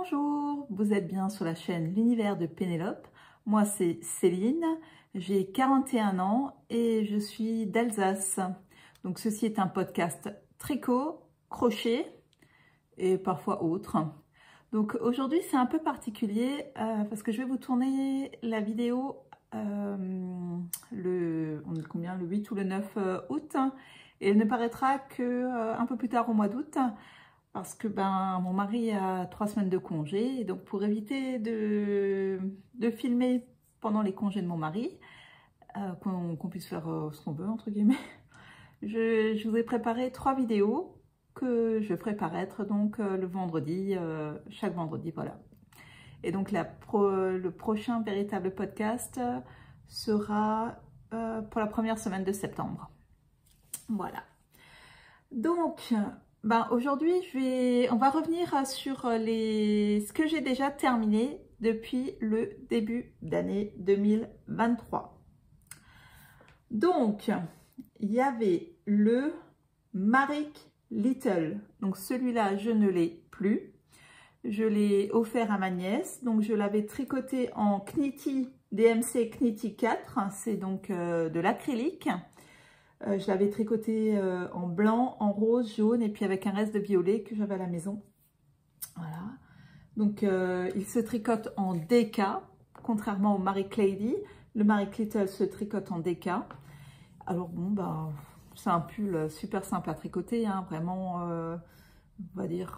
Bonjour, vous êtes bien sur la chaîne L'Univers de Pénélope. Moi c'est Céline, j'ai 41 ans et je suis d'Alsace. Donc ceci est un podcast tricot, crochet et parfois autre. Donc aujourd'hui c'est un peu particulier parce que je vais vous tourner la vidéo le 8 ou le 9 août et elle ne paraîtra que un peu plus tard au mois d'août. Parce que mon mari a 3 semaines de congé, et donc pour éviter de filmer pendant les congés de mon mari, qu'on puisse faire ce qu'on veut, entre guillemets, je vous ai préparé 3 vidéos que je ferai paraître donc le vendredi, chaque vendredi, voilà. Et donc le prochain véritable podcast sera pour la première semaine de septembre. Voilà. Donc, aujourd'hui, on va revenir sur ce que j'ai déjà terminé depuis le début d'année 2023. Donc, il y avait le Marik Little. Donc, celui-là, je ne l'ai plus. Je l'ai offert à ma nièce. Donc, je l'avais tricoté en Knitty DMC Knitty 4. C'est donc de l'acrylique. Je l'avais tricoté en blanc, en rose, jaune et puis avec un reste de violet que j'avais à la maison. Voilà. Donc il se tricote en DK, contrairement au Marik Lady. Le Marik Little se tricote en DK. Alors bon, c'est un pull super simple à tricoter, hein, vraiment, on va dire,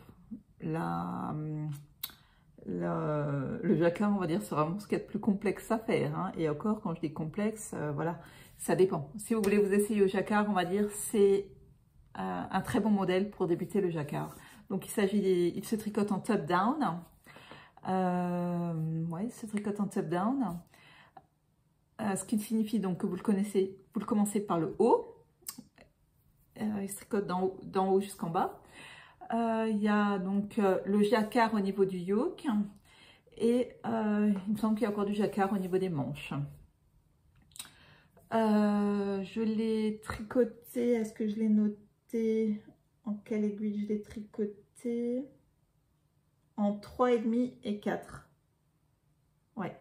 le jacquard, on va dire, c'est vraiment ce qu'il y a de plus complexe à faire, hein. Et encore, quand je dis complexe, voilà, ça dépend. Si vous voulez vous essayer au jacquard, on va dire, c'est un très bon modèle pour débuter le jacquard. Donc, il se tricote en top-down. Ouais, il se tricote en top-down. Ce qui signifie donc que vous le commencez par le haut. Il se tricote d'en haut jusqu'en bas. Il y a donc le jacquard au niveau du yoke et il me semble qu'il y a encore du jacquard au niveau des manches. Je l'ai tricoté, est-ce que je l'ai noté en quelle aiguille je l'ai tricoté? En 3,5 et 4. Ouais.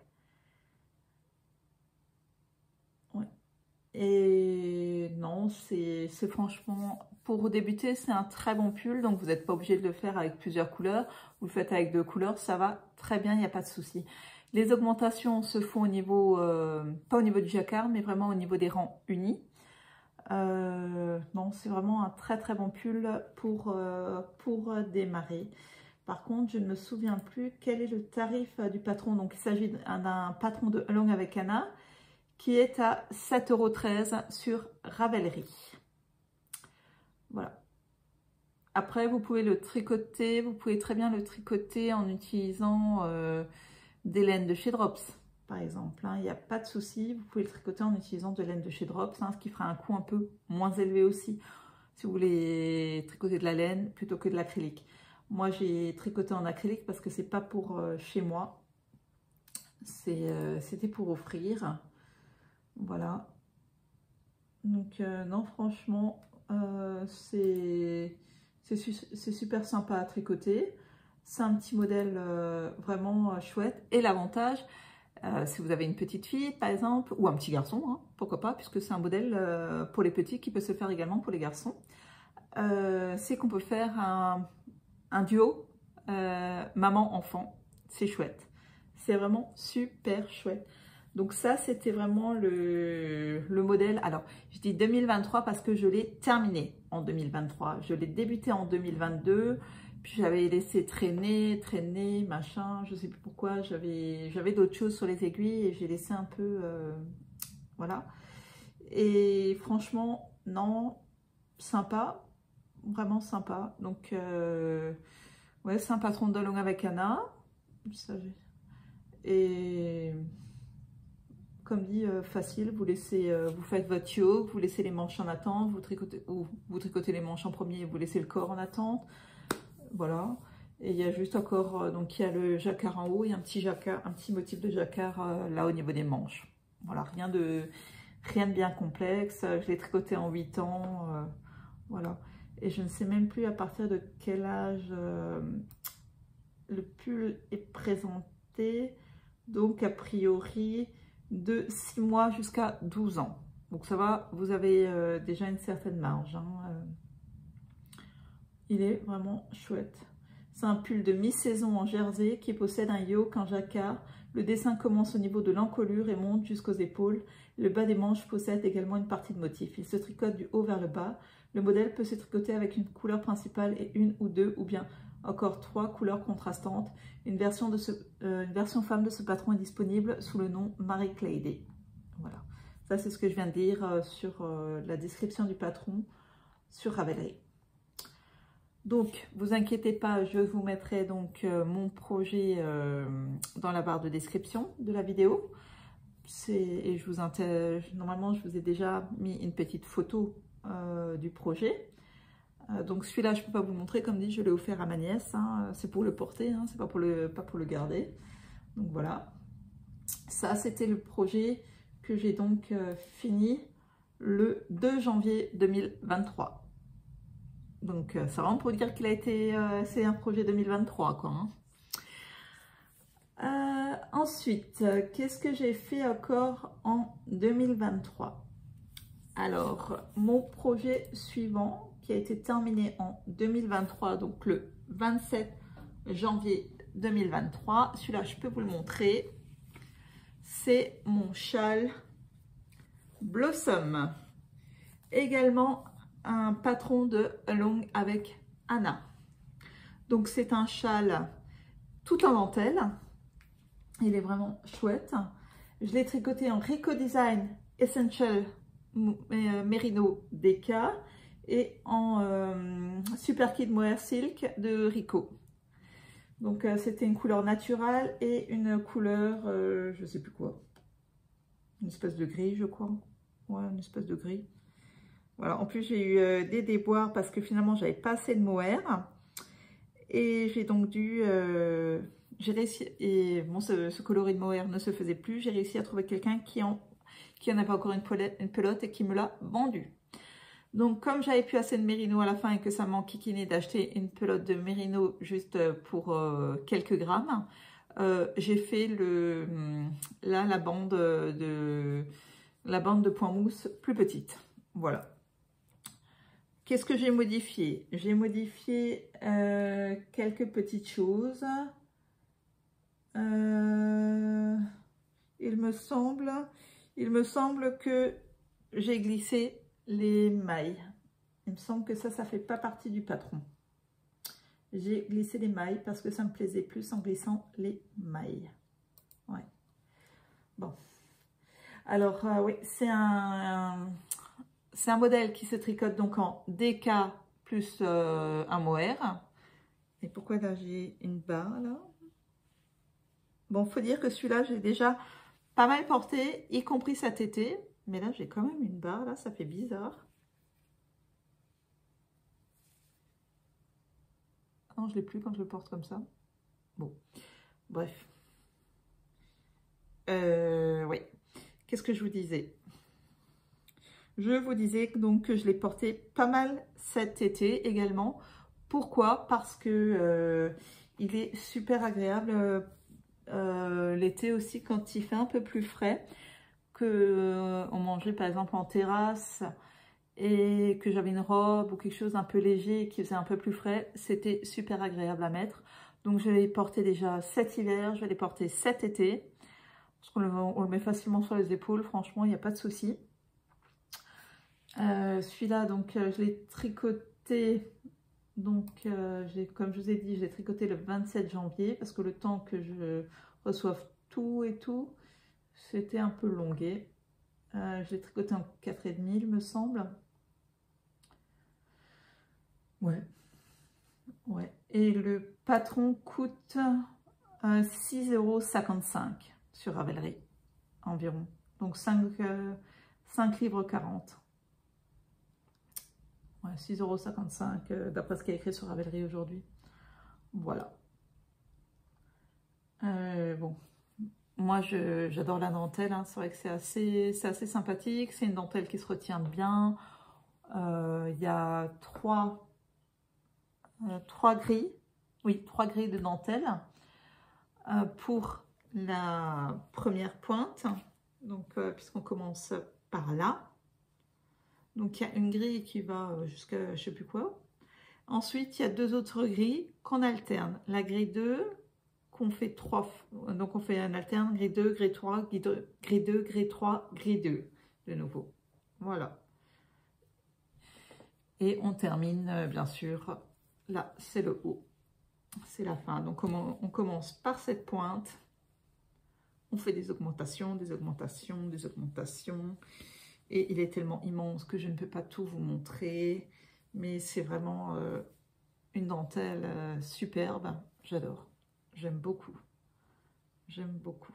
Et non, c'est franchement, pour débuter, c'est un très bon pull. Donc, vous n'êtes pas obligé de le faire avec plusieurs couleurs. Vous le faites avec 2 couleurs, ça va très bien, il n'y a pas de souci. Les augmentations se font au niveau, pas au niveau du jacquard, mais vraiment au niveau des rangs unis. Non, c'est vraiment un très très bon pull pour démarrer. Par contre, je ne me souviens plus quel est le tarif du patron. Donc, il s'agit d'un patron de Along avec Anna, qui est à 7,13 € sur Ravelry. Voilà. Après, vous pouvez le tricoter, vous pouvez très bien le tricoter en utilisant des laines de chez Drops, par exemple. Il n'y a pas de souci, vous pouvez le tricoter en utilisant de laine de chez Drops, ce qui fera un coût un peu moins élevé aussi, si vous voulez tricoter de la laine plutôt que de l'acrylique. Moi, j'ai tricoté en acrylique parce que c'est pas pour chez moi, c'était pour offrir. Voilà, donc non, franchement, c'est super sympa à tricoter. C'est un petit modèle vraiment chouette. Et l'avantage, si vous avez une petite fille par exemple, ou un petit garçon, hein, pourquoi pas, puisque c'est un modèle pour les petits qui peut se faire également pour les garçons, c'est qu'on peut faire un duo maman-enfant. C'est chouette, c'est vraiment super chouette. Donc ça, c'était vraiment le modèle. Alors, je dis 2023 parce que je l'ai terminé en 2023. Je l'ai débuté en 2022, puis j'avais laissé traîner, machin, je sais plus pourquoi. J'avais d'autres choses sur les aiguilles et j'ai laissé un peu, voilà. Et franchement, non, sympa, vraiment sympa. Donc, ouais, c'est un patron de Along avec Anna. Et comme dit, facile, vous faites votre yoke, vous laissez les manches en attente, vous tricotez les manches en premier et vous laissez le corps en attente. Voilà. Et il y a juste encore, donc il y a le jacquard en haut et un petit motif de jacquard là au niveau des manches. Voilà, rien de bien complexe. Je l'ai tricoté en 8 ans. Voilà. Et je ne sais même plus à partir de quel âge le pull est présenté, donc a priori de 6 mois jusqu'à 12 ans. Donc ça va, vous avez déjà une certaine marge. Hein. Il est vraiment chouette. C'est un pull de mi-saison en jersey qui possède un yoke en jacquard. Le dessin commence au niveau de l'encolure et monte jusqu'aux épaules. Le bas des manches possède également une partie de motif. Il se tricote du haut vers le bas. Le modèle peut se tricoter avec une couleur principale et une ou deux ou bien encore 3 couleurs contrastantes. Une version femme de ce patron est disponible sous le nom Marie Claydé. Voilà, ça c'est ce que je viens de dire sur la description du patron sur Ravelry. Donc, vous inquiétez pas, je vous mettrai donc mon projet dans la barre de description de la vidéo. Et normalement, je vous ai déjà mis une petite photo du projet. Donc celui-là, je ne peux pas vous le montrer, comme dit, je l'ai offert à ma nièce. Hein. C'est pour le porter, hein, c'est pas pour le garder. Donc voilà. Ça, c'était le projet que j'ai donc fini le 2 janvier 2023. Donc, c'est vraiment pour dire qu'il a été, c'est un projet 2023, quoi. Hein. Ensuite, qu'est-ce que j'ai fait encore en 2023? Alors, mon projet suivant, qui a été terminé en 2023, donc le 27 janvier 2023, celui-là, je peux vous le montrer. C'est mon châle Blossom. Également, un patron de Along avec Anna. Donc c'est un châle tout en dentelle. Il est vraiment chouette. Je l'ai tricoté en Rico Design Essential Merino DK et en Super Kid Mohair Silk de Rico. Donc c'était une couleur naturelle et une couleur, je sais plus quoi, une espèce de gris, je crois. Ouais, une espèce de gris. Voilà, en plus j'ai eu des déboires parce que finalement j'avais pas assez de mohair et j'ai donc dû, j'ai réussi, et bon ce coloris de mohair ne se faisait plus, j'ai réussi à trouver quelqu'un qui en avait encore une pelote et qui me l'a vendu. Donc comme j'avais plus assez de mérino à la fin et que ça m'enquiquinait d'acheter une pelote de mérino juste pour quelques grammes, j'ai fait la bande de point mousse plus petite. Voilà. Qu'est-ce que j'ai modifié? J'ai modifié quelques petites choses. Il me semble que j'ai glissé les mailles. Il me semble que ça fait pas partie du patron. J'ai glissé les mailles parce que ça me plaisait plus en glissant les mailles. Ouais. Bon. Alors, oui, c'est un modèle qui se tricote donc en DK plus un mohair. Et pourquoi là j'ai une barre là? Bon, faut dire que celui-là j'ai déjà pas mal porté, y compris cet été. Mais là j'ai quand même une barre là, ça fait bizarre. Non, je l'ai plus quand je le porte comme ça. Bon, bref. Oui. Qu'est-ce que je vous disais? Je vous disais donc que je l'ai porté pas mal cet été également. Pourquoi? Parce que il est super agréable l'été aussi quand il fait un peu plus frais, que on mangeait par exemple en terrasse et que j'avais une robe ou quelque chose un peu léger qui faisait un peu plus frais. C'était super agréable à mettre. Donc je l'ai porté déjà cet hiver, je l'ai porté cet été. Parce qu'on le met facilement sur les épaules, franchement, il n'y a pas de souci. Celui-là, donc, je l'ai tricoté, donc, comme je vous ai dit, je l'ai tricoté le 27 janvier, parce que le temps que je reçoive tout et tout, c'était un peu longué. Je l'ai tricoté en 4,5, il me semble. Ouais. Ouais. Et le patron coûte 6,55 € sur Ravelry environ. Donc 5 livres 40. Ouais, 6,55 € d'après ce qui est écrit sur Ravelry aujourd'hui. Voilà. Bon, moi j'adore la dentelle, hein. C'est vrai que c'est assez sympathique. C'est une dentelle qui se retient bien. Il y a trois gris. oui, 3 grilles de dentelle pour la première pointe. Donc, puisqu'on commence par là. Donc, il y a une grille qui va jusqu'à je sais plus quoi. Ensuite, il y a 2 autres grilles qu'on alterne. La grille 2, qu'on fait 3 fois. Donc, on fait un alterne, grille 2, grille 3, grille 2, grille 3, grille 2 de nouveau. Voilà. Et on termine, bien sûr, là, c'est le haut. C'est la fin. Donc, on commence par cette pointe. On fait des augmentations, des augmentations, des augmentations. Et il est tellement immense que je ne peux pas tout vous montrer. Mais c'est vraiment une dentelle superbe. J'adore. J'aime beaucoup. J'aime beaucoup.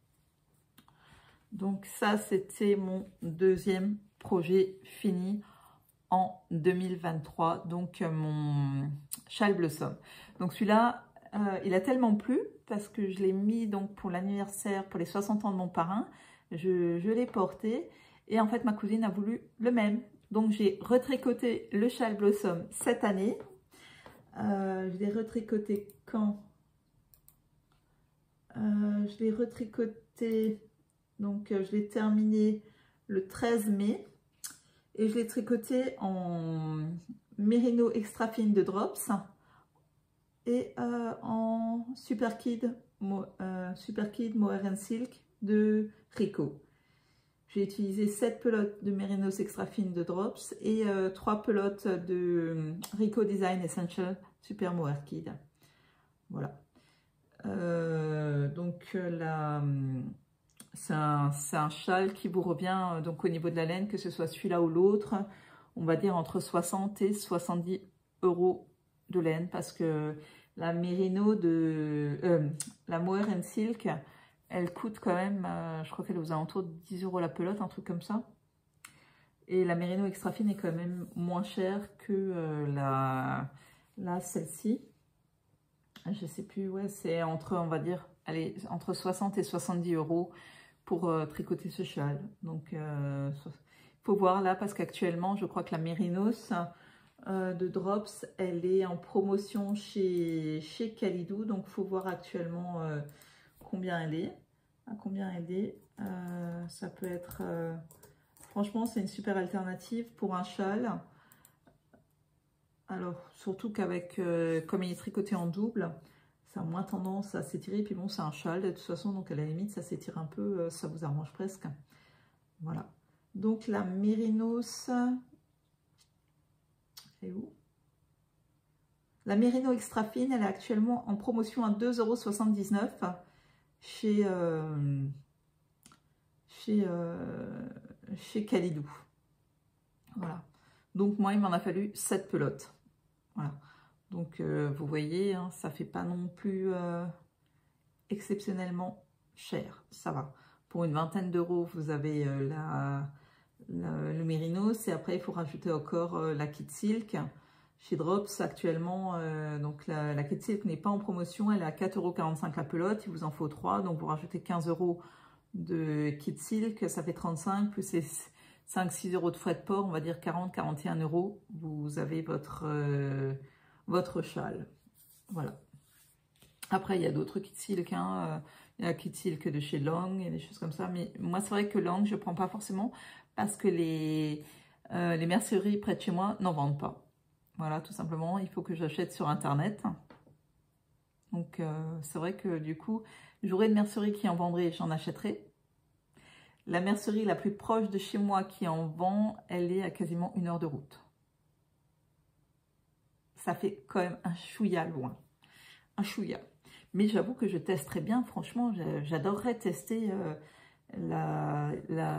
Donc ça, c'était mon deuxième projet fini en 2023. Donc mon châle Blossom. Donc celui-là, il a tellement plu parce que je l'ai mis donc pour l'anniversaire, pour les 60 ans de mon parrain. Je l'ai porté et en fait ma cousine a voulu le même. Donc j'ai retricoté le châle Blossom cette année. Je l'ai retricoté quand je l'ai retricoté, donc je l'ai terminé le 13 mai. Et je l'ai tricoté en mérino extra fine de Drops et en Super Kid Mohair Silk de Rico. J'ai utilisé 7 pelotes de mérinos extra fine de Drops et 3 pelotes de Rico Design Essential Super Mohair Kid. Voilà. Donc là, c'est un châle qui vous revient donc au niveau de la laine, que ce soit celui-là ou l'autre, on va dire entre 60 et 70 € de laine, parce que la mérino la Mohair Silk, elle coûte quand même, je crois qu'elle est aux alentours de 10 € la pelote, un truc comme ça. Et la mérino extra fine est quand même moins chère que celle-ci. Je sais plus, ouais, c'est entre, on va dire, allez, entre 60 et 70 € pour tricoter ce châle. Donc, il faut voir là, parce qu'actuellement, je crois que la Mérinos de Drops, elle est en promotion chez Kalidou. Donc, il faut voir actuellement combien elle est. À combien elle est. Ça peut être... franchement, c'est une super alternative pour un châle. Alors, surtout qu'avec, comme il est tricoté en double, ça a moins tendance à s'étirer. Puis bon, c'est un châle de toute façon, donc à la limite, ça s'étire un peu, ça vous arrange presque. Voilà. Donc la Mérinos, elle est où? La Mérino extra fine, elle est actuellement en promotion à 2,79 € chez Kalidou. Voilà. Donc moi, il m'en a fallu 7 pelotes. Voilà. Donc vous voyez, hein, ça fait pas non plus exceptionnellement cher. Ça va. Pour une vingtaine d'euros, vous avez le Mérinos. Et après, il faut rajouter encore la Kid Silk. Chez Drops, actuellement, donc la Kid Silk n'est pas en promotion. Elle est à 4,45 € la pelote. Il vous en faut 3. Donc vous rajoutez 15 € de Kid Silk. Ça fait 35, plus les 5-6 € de frais de port. On va dire 40-41 €. Vous avez votre châle. Voilà. Après, il y a d'autres Kid Silk. Hein. Il y a Kid Silk de chez Long et des choses comme ça. Mais moi, c'est vrai que Long, je ne prends pas forcément parce que les merceries près de chez moi n'en vendent pas. Voilà, tout simplement. Il faut que j'achète sur Internet. Donc, c'est vrai que du coup, j'aurai une mercerie qui en vendrait, j'en achèterai. La mercerie la plus proche de chez moi qui en vend, elle est à quasiment 1 heure de route. Ça fait quand même un chouïa loin. Un chouïa. Mais j'avoue que je testerai bien. Franchement, j'adorerais tester la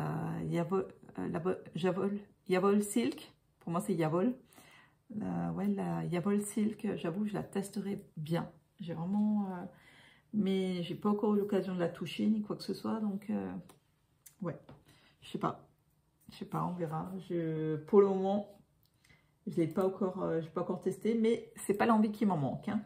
Yavol Silk. Pour moi, c'est Yavol. La Yavol Silk, j'avoue, je la testerai bien. J'ai vraiment... mais j'ai pas encore eu l'occasion de la toucher, ni quoi que ce soit. Donc, ouais, je sais pas. Je sais pas, on verra. Pour le moment... Je n'ai pas encore testé, mais c'est pas l'envie qui m'en manque. Hein.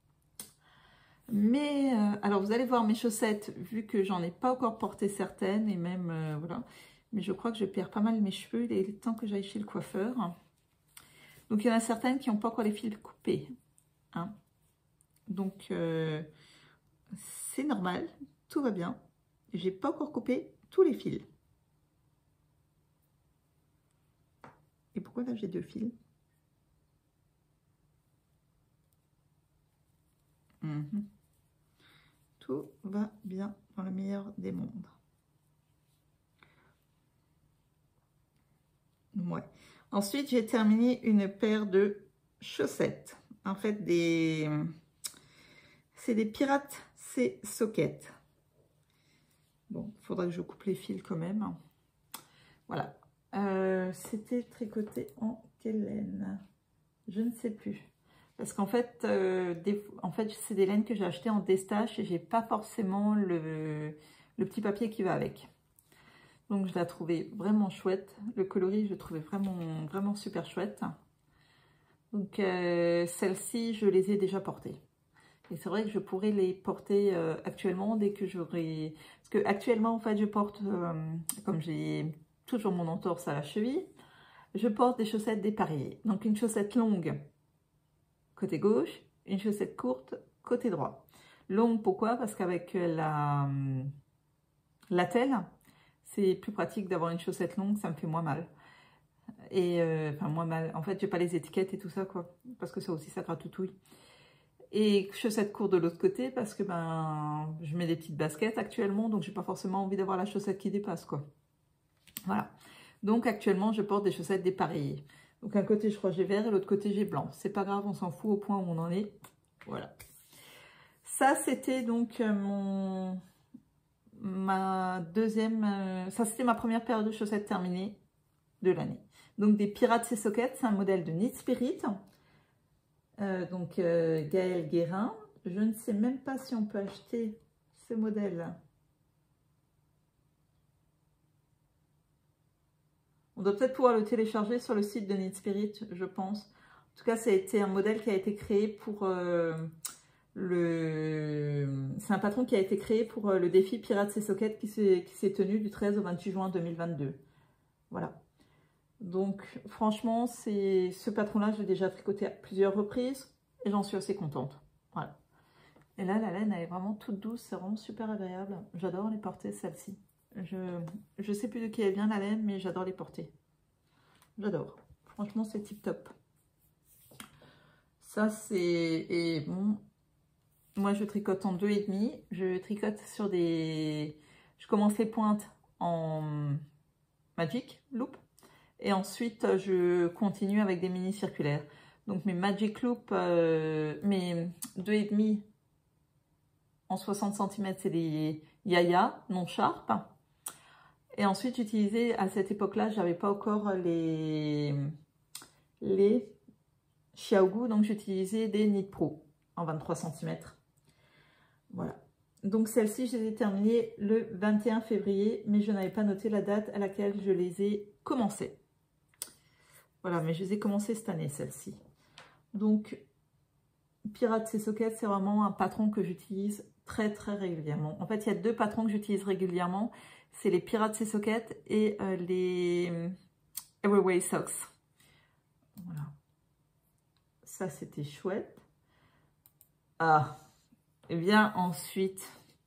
Mais, alors vous allez voir mes chaussettes, vu que j'en ai pas encore porté certaines, et même, voilà. Mais je crois que je perds pas mal mes cheveux, il est temps que j'aille chez le coiffeur. Donc il y en a certaines qui n'ont pas encore les fils coupés. Hein. Donc, c'est normal, tout va bien. J'ai pas encore coupé tous les fils. Et pourquoi là j'ai 2 fils? Tout va bien dans le meilleur des mondes. Ouais. Ensuite, j'ai terminé une paire de chaussettes. En fait, c'est des Pirates C-Socket. Bon, il faudra que je coupe les fils quand même. Voilà. C'était tricoté en quelle laine? Je ne sais plus. Parce qu'en fait, c'est des laines que j'ai achetées en destache et j'ai pas forcément le petit papier qui va avec. Donc je la trouvais vraiment chouette. Le coloris, je le trouvais vraiment super chouette. Donc celles-ci, je les ai déjà portées. Et c'est vrai que je pourrais les porter actuellement dès que j'aurai... Parce que actuellement, en fait, je porte, comme j'ai toujours mon entorse à la cheville, je porte des chaussettes dépareillées. Donc une chaussette longue côté gauche, une chaussette courte côté droit. Longue, pourquoi? Parce qu'avec l'attelle, c'est plus pratique d'avoir une chaussette longue, ça me fait moins mal. Et enfin, moins mal. En fait, j'ai pas les étiquettes et tout ça, quoi. Parce que ça aussi, ça gratouille. Et chaussette courte de l'autre côté, parce que ben, je mets des petites baskets actuellement, donc j'ai pas forcément envie d'avoir la chaussette qui dépasse, quoi. Voilà. Donc actuellement, je porte des chaussettes dépareillées. Donc un côté, je crois, j'ai vert et l'autre côté, j'ai blanc. C'est pas grave, on s'en fout au point où on en est. Voilà. Ça, c'était donc ma deuxième... ça, c'était ma première paire de chaussettes terminée de l'année. Donc des Pirates C-Socket, c'est un modèle de Knit Spirit. Donc Gaëlle Guérin. Je ne sais même pas si on peut acheter ce modèle. On doit peut-être pouvoir le télécharger sur le site de Knit Spirit, je pense. En tout cas, ça a été un modèle qui a été créé pour C'est un patron qui a été créé pour le défi Pirates C-Socket qui s'est tenu du 13 au 28 juin 2022. Voilà. Donc, franchement, ce patron-là, je l'ai déjà tricoté à plusieurs reprises et j'en suis assez contente. Voilà. Et là, la laine, elle est vraiment toute douce, c'est vraiment super agréable. J'adore les porter, celle-ci. Je sais plus de qui elle vient, la laine, mais j'adore les porter. J'adore. Franchement, c'est tip top. Ça, c'est... Et bon, moi, je tricote en 2,5. Je tricote sur des... Je commence les pointes en Magic Loop. Et ensuite, je continue avec des mini circulaires. Donc, mes Magic Loop, mes 2,5 en 60 cm, c'est des Yaya non Sharp. Et ensuite, j'utilisais, à cette époque-là, j'avais pas encore les Xiaogu, donc j'utilisais des Knit Pro en 23 cm. Voilà. Donc, celles-ci, je les ai terminées le 21 février, mais je n'avais pas noté la date à laquelle je les ai commencées. Voilà, mais je les ai commencées cette année, celles-ci. Donc, Pirates C-Socket, c'est vraiment un patron que j'utilise très régulièrement. En fait, il y a 2 patrons que j'utilise régulièrement. C'est les Pirates C-Socket et les Everyway Socks. Voilà. Ça, c'était chouette. Ah, et bien ensuite,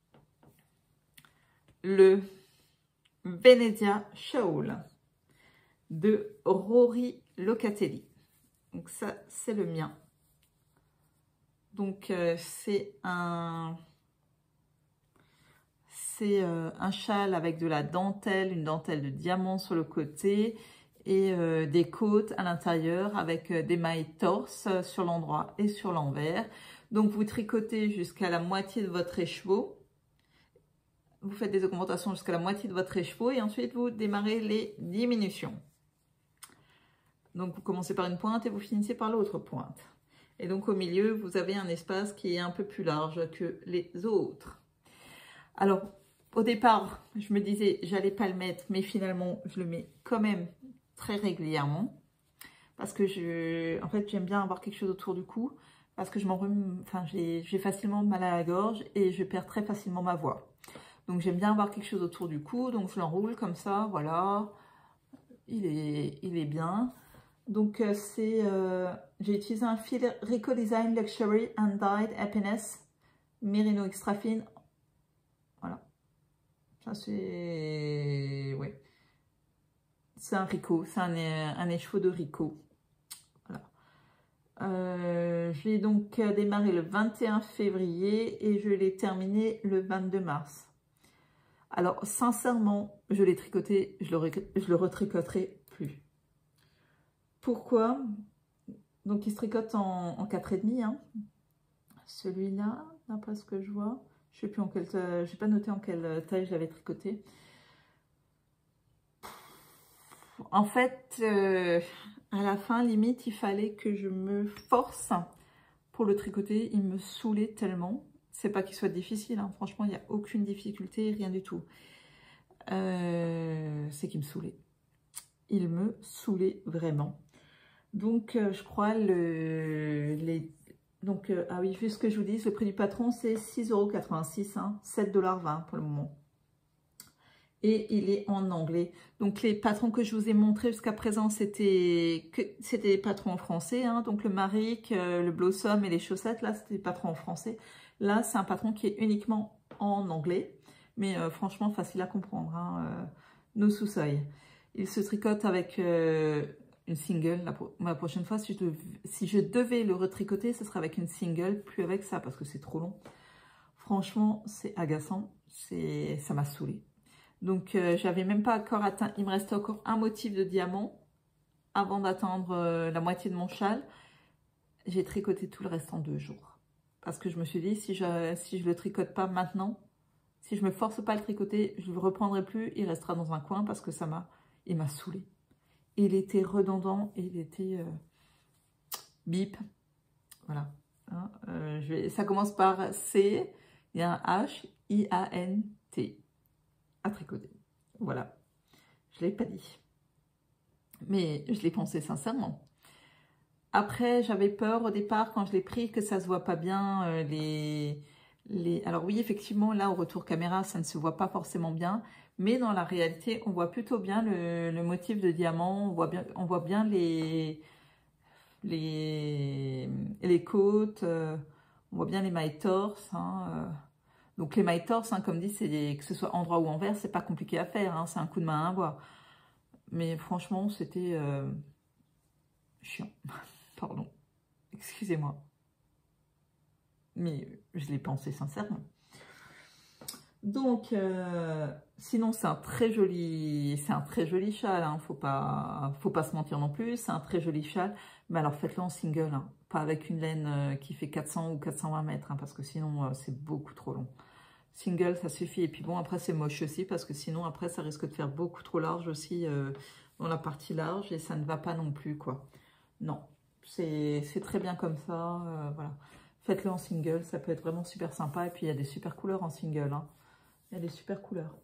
le Venezia Shawl de Rory Locatelli. Donc ça, c'est le mien. Donc c'est un châle avec de la dentelle, une dentelle de diamant sur le côté et des côtes à l'intérieur avec des mailles torse sur l'endroit et sur l'envers. Donc vous tricotez jusqu'à la moitié de votre écheveau. Vous faites des augmentations jusqu'à la moitié de votre écheveau et ensuite vous démarrez les diminutions. Donc vous commencez par une pointe et vous finissez par l'autre pointe. Et donc au milieu, vous avez un espace qui est un peu plus large que les autres. Alors, au départ, je me disais, j'allais pas le mettre, mais finalement, je le mets quand même très régulièrement. Parce que en fait, j'aime bien avoir quelque chose autour du cou. Parce que je m'enrhume, enfin, j'ai facilement mal à la gorge et je perds très facilement ma voix. Donc j'aime bien avoir quelque chose autour du cou, donc je l'enroule comme ça, voilà. Il est bien. Donc c'est J'ai utilisé un fil Rico Design Luxury and Dyed Happiness Merino Extra Fine. Voilà. Ça c'est... Ouais. C'est un Rico. C'est un écheveau de Rico. J'ai donc démarré le 21 février et je l'ai terminé le 22 mars. Alors, sincèrement, je l'ai tricoté, je le retricoterai plus. Pourquoi? Donc, il se tricote en 4,5. Hein. Celui-là, d'après ce que je vois, je sais plus en quelle taille, j'ai pas noté en quelle taille je l'avais tricoté. En fait, à la fin, limite, il fallait que je me force pour le tricoter. Il me saoulait tellement. C'est pas qu'il soit difficile, hein. Franchement, il n'y a aucune difficulté, rien du tout. C'est qu'il me saoulait. Il me saoulait vraiment. Donc, je crois, ah oui, vu ce que je vous dis, le prix du patron, c'est 6,86 €, hein, 7,20 $ pour le moment. Et il est en anglais. Donc, les patrons que je vous ai montrés jusqu'à présent, c'était des patrons en français. Hein. Donc, le Maric, le Blossom et les chaussettes, là, c'était des patrons en français. Là, c'est un patron qui est uniquement en anglais. Mais franchement, facile à comprendre. Hein. No Susai. Il se tricote avec une single. La prochaine fois, si je devais le retricoter, ce serait avec une single, plus avec ça, parce que c'est trop long. Franchement, c'est agaçant. Ça m'a saoulée. Donc, j'avais même pas encore atteint, il me restait encore un motif de diamant avant d'atteindre la moitié de mon châle. J'ai tricoté tout le reste en 2 jours. Parce que je me suis dit, si je le tricote pas maintenant, si je me force pas à le tricoter, je ne le reprendrai plus, il restera dans un coin parce que il m'a saoulé. Il était redondant et il était bip. Voilà. Hein, ça commence par C, il y a un H, I-A-N-T. À tricoter. Voilà. Je ne l'ai pas dit. Mais je l'ai pensé sincèrement. Après, j'avais peur au départ quand je l'ai pris que ça ne se voit pas bien. Alors oui, effectivement, là, au retour caméra, ça ne se voit pas forcément bien. Mais dans la réalité, on voit plutôt bien le motif de diamant. On voit bien les côtes. On voit bien les mailles torse. Hein, donc les mailles torse, hein, comme dit, que ce soit endroit ou envers, c'est pas compliqué à faire, hein, c'est un coup de main à avoir. Mais franchement, c'était chiant. Pardon, excusez-moi. Mais je l'ai pensé sincèrement. Donc, sinon c'est un très joli châle, hein, faut pas se mentir non plus, c'est un très joli châle. Mais alors faites-le en single, hein, pas avec une laine qui fait 400 ou 420 mètres, hein, parce que sinon c'est beaucoup trop long. Single, ça suffit. Et puis bon, après, c'est moche aussi parce que sinon, après, ça risque de faire beaucoup trop large aussi dans la partie large et ça ne va pas non plus, quoi. Non, c'est très bien comme ça. Voilà. Faites-le en single, ça peut être vraiment super sympa. Et puis, il y a des super couleurs en single. Hein. Il y a des super couleurs.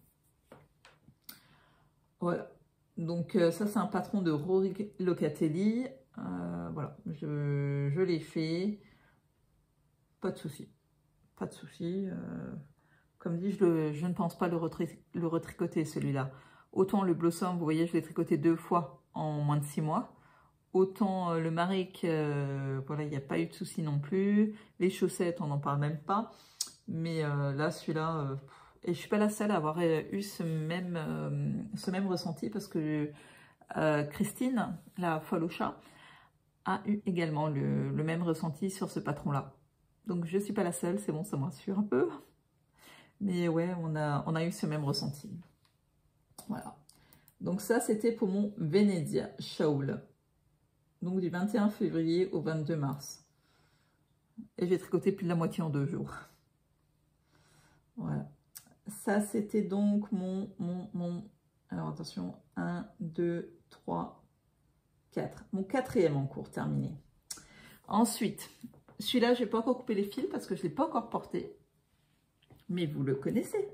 Voilà. Donc, ça, c'est un patron de Rory Locatelli. Voilà, je l'ai fait. Pas de souci. Pas de souci. Comme dit, je ne pense pas le retricoter, celui-là. Autant le Blossom, vous voyez, je l'ai tricoté 2 fois en moins de 6 mois. Autant le Maric, voilà, il n'y a pas eu de souci non plus. Les chaussettes, on n'en parle même pas. Mais là, celui-là... et je ne suis pas la seule à avoir eu ce même ressenti parce que Christine, la folle au chat, a eu également le même ressenti sur ce patron-là. Donc, je ne suis pas la seule, c'est bon, ça me rassure un peu. Mais ouais, on a eu ce même ressenti. Voilà. Donc ça, c'était pour mon Venezia Shawl. Donc du 21 février au 22 mars. Et j'ai tricoté plus de la moitié en 2 jours. Voilà. Ça, c'était donc mon... Alors attention, 1, 2, 3, 4. Mon 4e en cours terminé. Ensuite, celui-là, je n'ai pas encore coupé les fils parce que je ne l'ai pas encore porté. Mais vous le connaissez.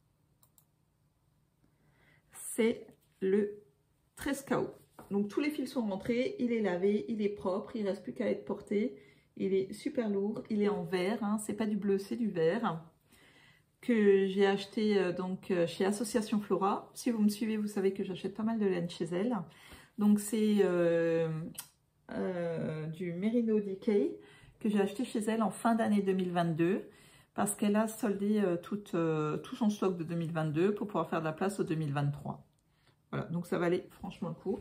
C'est le Trescao. Donc tous les fils sont rentrés, il est lavé, il est propre, il ne reste plus qu'à être porté. Il est super lourd, il est en vert, hein, c'est pas du bleu, c'est du vert. Que j'ai acheté donc chez Association Flora. Si vous me suivez, vous savez que j'achète pas mal de laine chez elle. Donc c'est du Merino Decay que j'ai acheté chez elle en fin d'année 2022 parce qu'elle a soldé tout son stock de 2022 pour pouvoir faire de la place au 2023. Voilà, donc ça valait franchement le coup.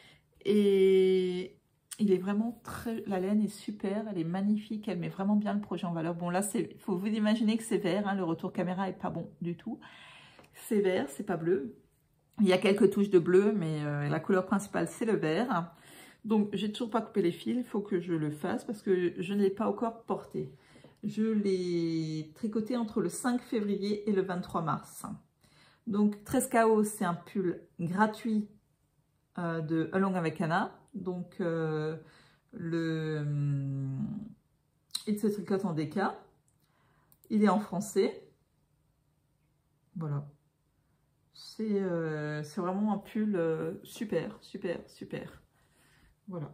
Et il est vraiment très... La laine est super, elle est magnifique, elle met vraiment bien le projet en valeur. Bon là, il faut vous imaginer que c'est vert, hein, le retour caméra est pas bon du tout. C'est vert, c'est pas bleu. Il y a quelques touches de bleu, mais la couleur principale, c'est le vert. Donc, j'ai toujours pas coupé les fils, il faut que je le fasse parce que je ne l'ai pas encore porté. Je l'ai tricoté entre le 5 février et le 23 mars. Donc, 13 KO, c'est un pull gratuit de Along avec Anna. Donc, il se tricote en DK. Il est en français. Voilà. C'est vraiment un pull super, super, super. Voilà.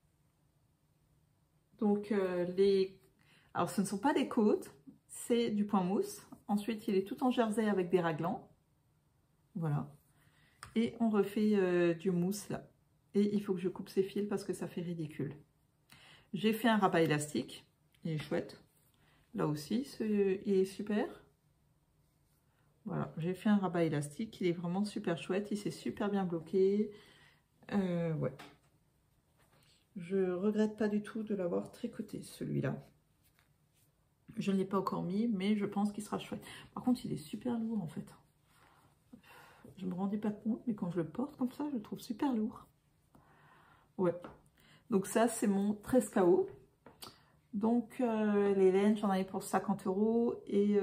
Donc, alors, ce ne sont pas des côtes, c'est du point mousse. Ensuite, il est tout en jersey avec des raglans. Voilà. Et on refait du mousse là. Et il faut que je coupe ces fils parce que ça fait ridicule. J'ai fait un rabat élastique. Il est chouette. Là aussi, il est super. Voilà, j'ai fait un rabat élastique. Il est vraiment super chouette. Il s'est super bien bloqué. Ouais. Je regrette pas du tout de l'avoir tricoté, celui-là. Je ne l'ai pas encore mis, mais je pense qu'il sera chouette. Par contre, il est super lourd, en fait. Je me rendais pas compte, mais quand je le porte comme ça, je le trouve super lourd. Ouais. Donc ça, c'est mon 13 KO. Donc, les laines, j'en avais pour 50 € et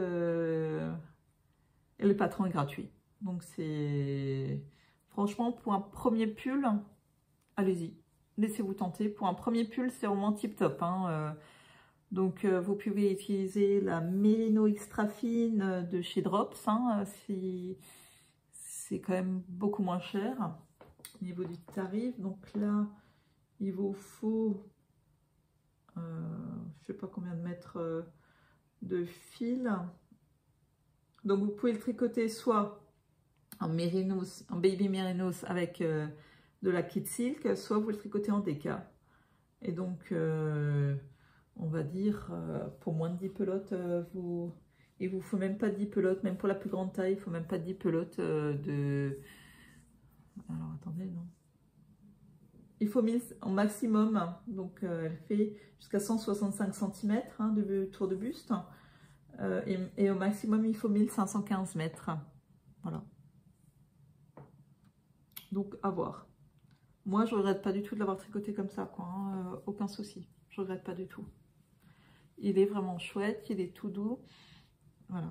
le patron est gratuit. Donc, c'est... Franchement, pour un premier pull, allez-y. Laissez-vous tenter. Pour un premier pull, c'est vraiment tip-top. Hein. Donc, vous pouvez utiliser la Merino Extra Fine de chez Drops. Hein, si c'est quand même beaucoup moins cher au niveau du tarif. Donc là, il vous faut, je ne sais pas combien de mètres de fil. Donc, vous pouvez le tricoter soit en mérinos, en baby mérinos avec de la kit silk, soit vous le tricotez en DK. Et donc, on va dire, pour moins de 10 pelotes, il vous faut même pas 10 pelotes, même pour la plus grande taille, il faut même pas 10 pelotes de... Alors, attendez, non. Il faut 1000 en maximum, donc elle fait jusqu'à 165 cm hein, de tour de buste. Et au maximum, il faut 1515 mètres. Voilà. Donc, à voir. Moi, je regrette pas du tout de l'avoir tricoté comme ça, quoi. Hein, aucun souci. Je regrette pas du tout. Il est vraiment chouette, il est tout doux. Voilà.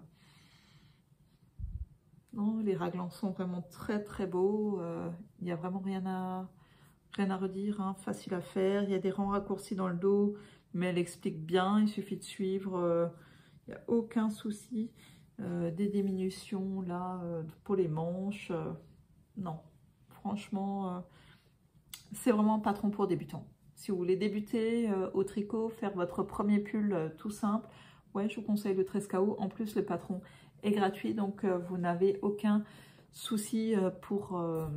Non, les raglans sont vraiment très très beaux. Il n'y a vraiment rien à redire. Hein, facile à faire. Il y a des rangs raccourcis dans le dos, mais elle explique bien. Il suffit de suivre. Il n'y a aucun souci. Des diminutions là pour les manches. Non, franchement, c'est vraiment un patron pour débutants. Si vous voulez débuter au tricot, faire votre premier pull tout simple, ouais, je vous conseille le 13 KO. En plus, le patron est gratuit, donc vous n'avez aucun souci enfin,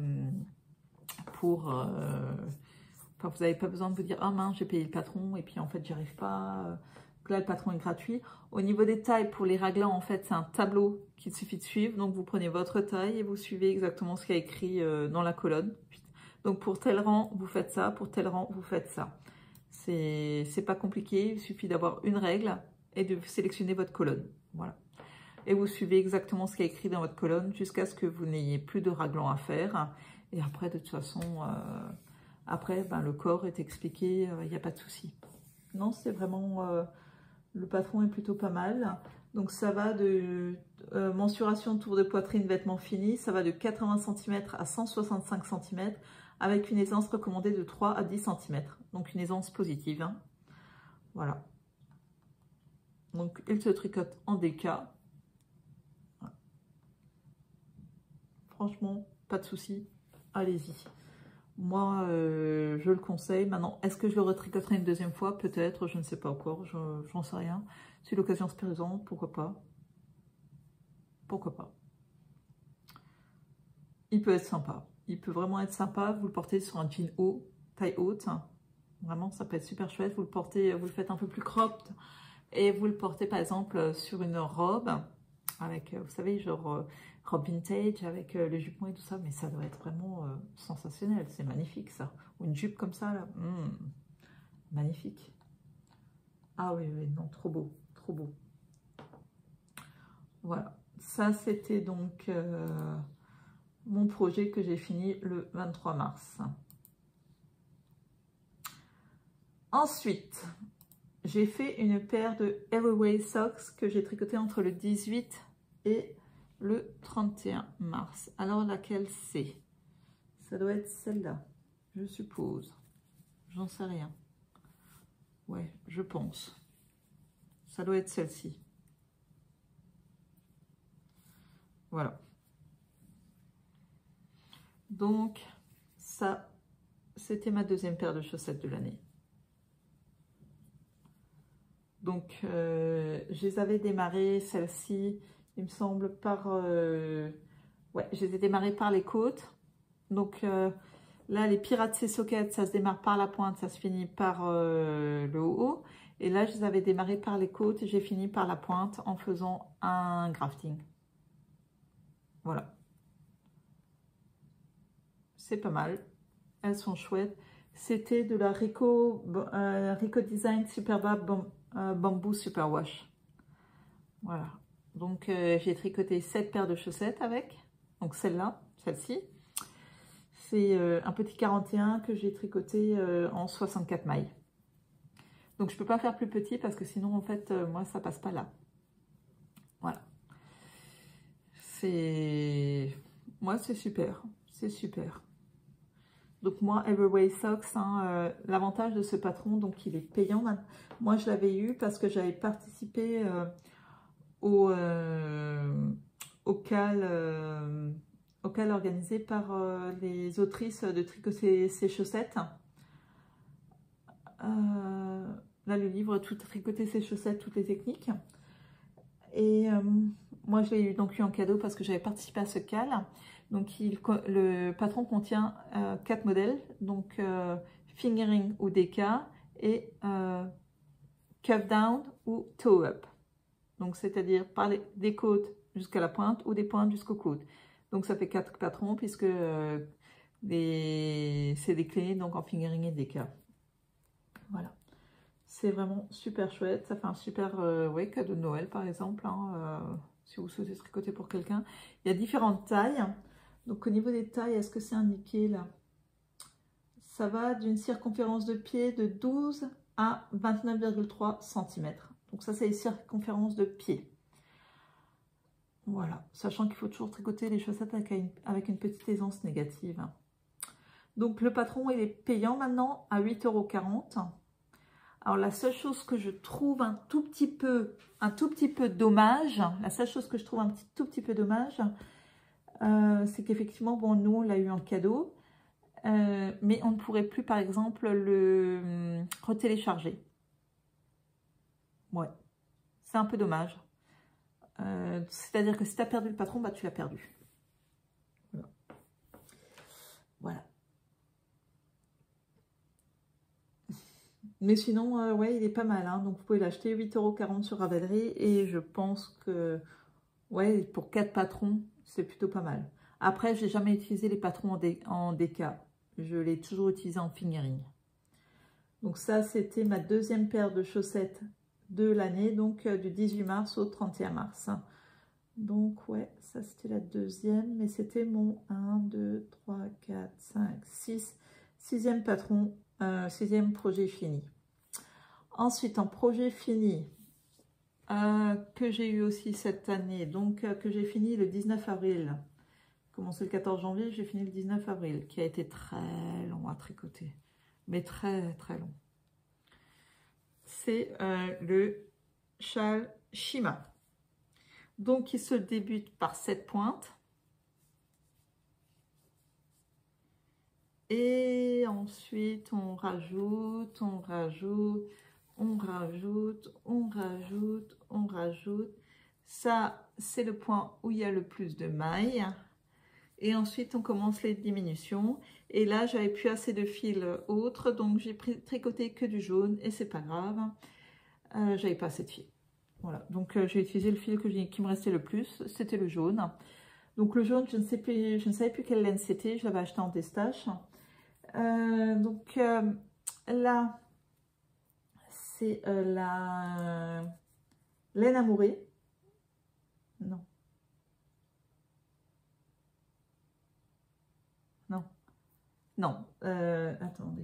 vous n'avez pas besoin de vous dire « Ah mince, j'ai payé le patron et puis en fait, j'y arrive pas. » Donc là, le patron est gratuit. Au niveau des tailles, pour les raglans, en fait, c'est un tableau qu'il suffit de suivre. Donc, vous prenez votre taille et vous suivez exactement ce qu'il y a écrit dans la colonne. Donc, pour tel rang, vous faites ça. Pour tel rang, vous faites ça. C'est pas compliqué. Il suffit d'avoir une règle et de sélectionner votre colonne. Voilà. Et vous suivez exactement ce qui est écrit dans votre colonne jusqu'à ce que vous n'ayez plus de raglan à faire. Et après, de toute façon, après, ben, le corps est expliqué. Il n'y a pas de souci. Non, c'est vraiment... le patron est plutôt pas mal. Donc, ça va de... mensuration tour de poitrine, vêtements finis. Ça va de 80 cm à 165 cm. Avec une aisance recommandée de 3 à 10 cm. Donc, une aisance positive. Hein. Voilà. Donc, il se tricote en DK. Voilà. Franchement, pas de souci. Allez-y. Moi, je le conseille. Maintenant, est-ce que je le retricoterai une deuxième fois? Peut-être, je ne sais pas encore. J'en sais rien. Si l'occasion se présente, pourquoi pas. Pourquoi pas. Il peut être sympa. Il peut vraiment être sympa. Vous le portez sur un jean haut, taille haute. Vraiment, ça peut être super chouette. Vous le portez, vous le faites un peu plus cropped et vous le portez par exemple sur une robe avec, vous savez, genre robe vintage avec le jupon et tout ça. Mais ça doit être vraiment sensationnel. C'est magnifique ça. Ou une jupe comme ça là. Magnifique. Ah oui, oui, non, trop beau, trop beau. Voilà. Ça, c'était donc mon projet que j'ai fini le 23 mars. Ensuite, j'ai fait une paire de Everway Socks que j'ai tricoté entre le 18 et le 31 mars. Alors, laquelle c'est? Ça doit être celle-là, je suppose. J'en sais rien. Ouais, je pense. Ça doit être celle-ci. Voilà. Donc, ça, c'était ma deuxième paire de chaussettes de l'année. Donc, je les avais démarrées, celle-ci, il me semble, par... ouais, je les ai démarrées par les côtes. Donc, là, les Pirates et Sockets, ça se démarre par la pointe, ça se finit par le haut. Et là, je les avais démarrées par les côtes et j'ai fini par la pointe en faisant un grafting. Voilà. C'est pas mal. Elles sont chouettes. C'était de la Rico Design Superba Bamboo Superwash. Voilà. Donc, j'ai tricoté 7 paires de chaussettes avec. Donc, celle-là, celle-ci. C'est un petit 41 que j'ai tricoté en 64 mailles. Donc, je ne peux pas faire plus petit parce que sinon, en fait, moi, ça passe pas là. Voilà. Moi, c'est super. C'est super. Donc moi, Everway Socks, hein, l'avantage de ce patron, donc il est payant. Moi, je l'avais eu parce que j'avais participé au cal organisé par les autrices de Tricoter ses chaussettes. Là, le livre Tout tricoter ses chaussettes, toutes les techniques. Et moi, je l'ai eu en cadeau parce que j'avais participé à ce cal. Donc, le patron contient 4 modèles, donc fingering ou DK et cuff down ou toe up. Donc, c'est-à-dire des côtes jusqu'à la pointe ou des pointes jusqu'aux côtes. Donc, ça fait 4 patrons puisque c'est des clés donc en fingering et DK. Voilà. C'est vraiment super chouette. Ça fait un super cadeau de Noël, par exemple, hein, si vous souhaitez tricoter pour quelqu'un. Il y a différentes tailles. Donc, au niveau des tailles, est-ce que c'est indiqué là? Ça va d'une circonférence de pied de 12 à 29,3 cm. Donc, ça, c'est les circonférences de pied. Voilà. Sachant qu'il faut toujours tricoter les chaussettes avec une petite aisance négative. Donc, le patron, il est payant maintenant à 8,40 €. Alors, la seule chose que je trouve un tout petit peu dommage, c'est qu'effectivement, bon, nous, on l'a eu en cadeau, mais on ne pourrait plus, par exemple, le retélécharger. Ouais, c'est un peu dommage. C'est-à-dire que si tu as perdu le patron, bah, tu l'as perdu. Voilà. Mais sinon, ouais, il est pas mal. Hein, donc, vous pouvez l'acheter 8,40 € sur Ravelry. Et je pense que, ouais, pour 4 patrons, c'est plutôt pas mal. Après, je n'ai jamais utilisé les patrons en DK. Je l'ai toujours utilisé en fingering. Donc, ça, c'était ma deuxième paire de chaussettes de l'année. Donc, du 18 mars au 31 mars. Donc, ouais, ça, c'était la deuxième. Mais c'était mon 1, 2, 3, 4, 5, 6. Sixième patron. Sixième projet fini. Ensuite, en projet fini, que j'ai eu aussi cette année, donc que j'ai fini le 19 avril. Commencé le 14 janvier, j'ai fini le 19 avril, qui a été très long à tricoter, mais très très long. C'est le châle Shima. Donc, il se débute par 7 pointes. Et ensuite, on rajoute, on rajoute, on rajoute, on rajoute, on rajoute. Ça, c'est le point où il y a le plus de mailles. Et ensuite, on commence les diminutions. Et là, j'avais plus assez de fil autre, donc j'ai tricoté que du jaune et c'est pas grave. J'avais pas assez de fil. Voilà, donc j'ai utilisé le fil qui me restait le plus, c'était le jaune. Donc le jaune, je ne savais plus quelle laine c'était, je l'avais acheté en déstache. Là, c'est la laine amourée. Non. Non. Non. Attendez.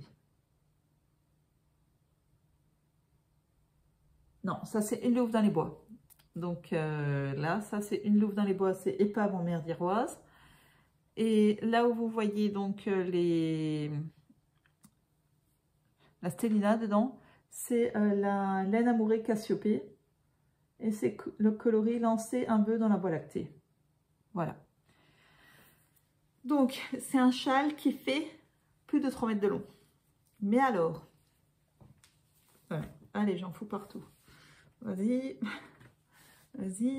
Non, ça c'est une louve dans les bois. Donc là, ça c'est une louve dans les bois, c'est épave en mer d'Iroise. Et là où vous voyez donc la stélina dedans, c'est la laine amourée Cassiopée. Et c'est le coloris lancé un peu dans la voie lactée. Voilà. Donc, c'est un châle qui fait plus de 3 mètres de long. Mais alors, allez, j'en fous partout. Vas-y, vas-y.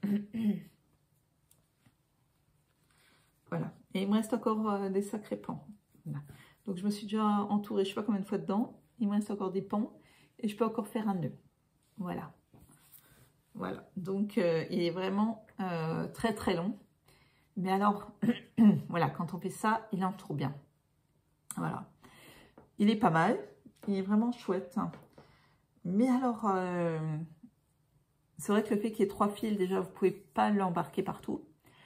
Voilà. Et il me reste encore des sacrés pans. Voilà. Donc, je me suis déjà entourée, je ne sais pas combien de fois dedans. Il me reste encore des pans et je peux encore faire un nœud. Voilà. Voilà. Donc, il est vraiment très, très long. Mais alors, voilà, quand on fait ça, il entoure bien. Voilà. Il est pas mal. Il est vraiment chouette. Mais alors, c'est vrai que le fait qu'il y ait 3 fils, déjà, vous ne pouvez pas l'embarquer partout.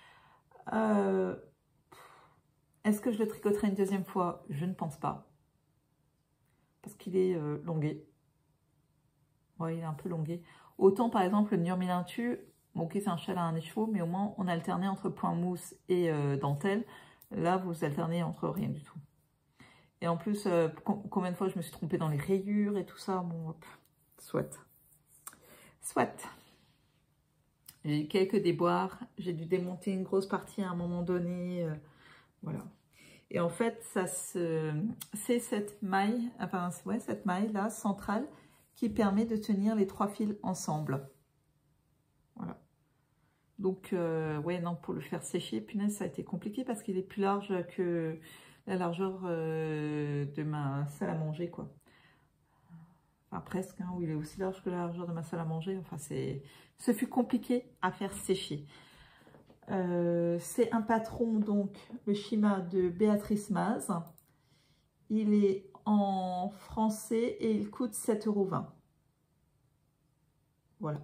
Est-ce que je le tricoterai une deuxième fois? Je ne pense pas. Parce qu'il est longué. Ouais, il est un peu longué. Autant, par exemple, le Nurmilintu, ok, c'est un châle à un écheveau, mais au moins, on alternait entre point mousse et dentelle. Là, vous alternez entre rien du tout. Et en plus, combien de fois je me suis trompée dans les rayures et tout ça. Bon, hop, soit. Soit. J'ai eu quelques déboires. J'ai dû démonter une grosse partie à un moment donné. Voilà. Et en fait, c'est cette maille, enfin, ouais, cette maille-là, centrale, qui permet de tenir les 3 fils ensemble. Voilà. Donc, ouais, non, pour le faire sécher, punaise, ça a été compliqué parce qu'il est plus large que la largeur de ma salle à manger, quoi. Enfin, presque, hein, où il est aussi large que la largeur de ma salle à manger. Enfin, ce fut compliqué à faire sécher. C'est un patron, donc, le schéma de Béatrice Maz. Il est en français et il coûte 7,20 €. Voilà.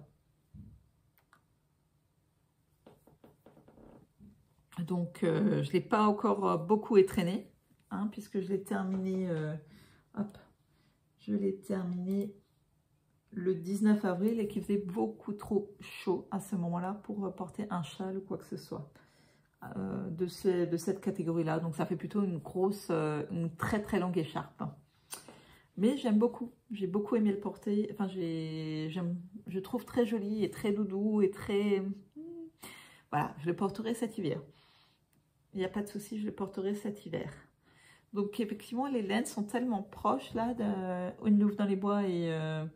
Donc, je ne l'ai pas encore beaucoup étraîné, hein, puisque je l'ai terminé, hop, je l'ai terminé le 19 avril et qu'il faisait beaucoup trop chaud à ce moment-là pour porter un châle ou quoi que ce soit de cette catégorie-là. Donc, ça fait plutôt une grosse, une très très longue écharpe. Mais j'aime beaucoup, j'ai beaucoup aimé le porter. Enfin, je trouve très joli et très doudou et très... Voilà, je le porterai cet hiver. Il n'y a pas de souci, je le porterai cet hiver. Donc effectivement, les laines sont tellement proches là, une louve dans les bois et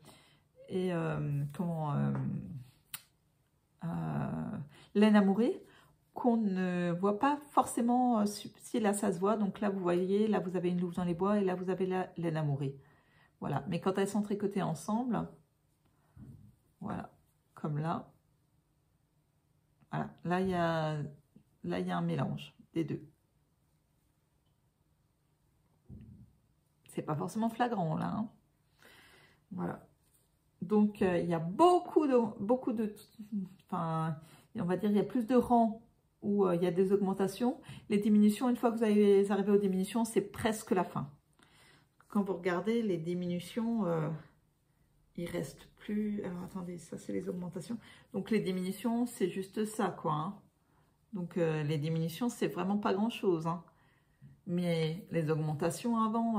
laine amourée, qu'on ne voit pas forcément si là ça se voit. Donc là vous voyez, là vous avez une louve dans les bois et là vous avez la laine amourée. Voilà, mais quand elles sont tricotées ensemble, voilà, comme là, voilà, là il y a un mélange des deux. C'est pas forcément flagrant là, hein. Voilà. Donc il y a beaucoup de, enfin, on va dire il y a plus de rangs où il y a des augmentations. Les diminutions, une fois que vous arrivez aux diminutions, c'est presque la fin. Quand vous regardez les diminutions, il reste plus. Alors attendez, ça c'est les augmentations. Donc les diminutions, c'est juste ça quoi, hein. Donc les diminutions, c'est vraiment pas grand chose, hein. Mais les augmentations avant,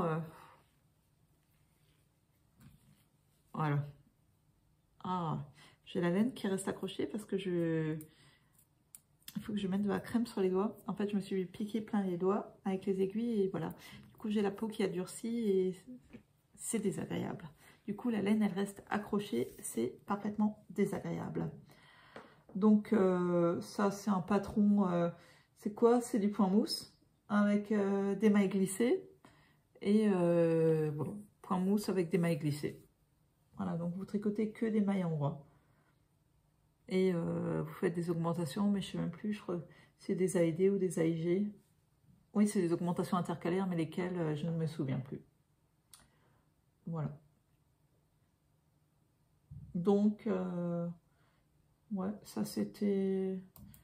voilà. Ah, j'ai la laine qui reste accrochée parce que il faut que je mette de la crème sur les doigts. En fait, je me suis piqué plein les doigts avec les aiguilles et voilà. Du coup, j'ai la peau qui a durci et c'est désagréable. Du coup, la laine, elle reste accrochée. C'est parfaitement désagréable. Donc, ça, c'est un patron. C'est quoi? C'est du point mousse avec des mailles glissées. Et bon, point mousse avec des mailles glissées. Voilà, donc vous tricotez que des mailles en roi. Et vous faites des augmentations, mais je ne sais même plus, je crois que c'est des AED ou des AIG. Oui, c'est des augmentations intercalaires, mais lesquelles, je ne me souviens plus. Voilà. Donc, ouais, ça c'était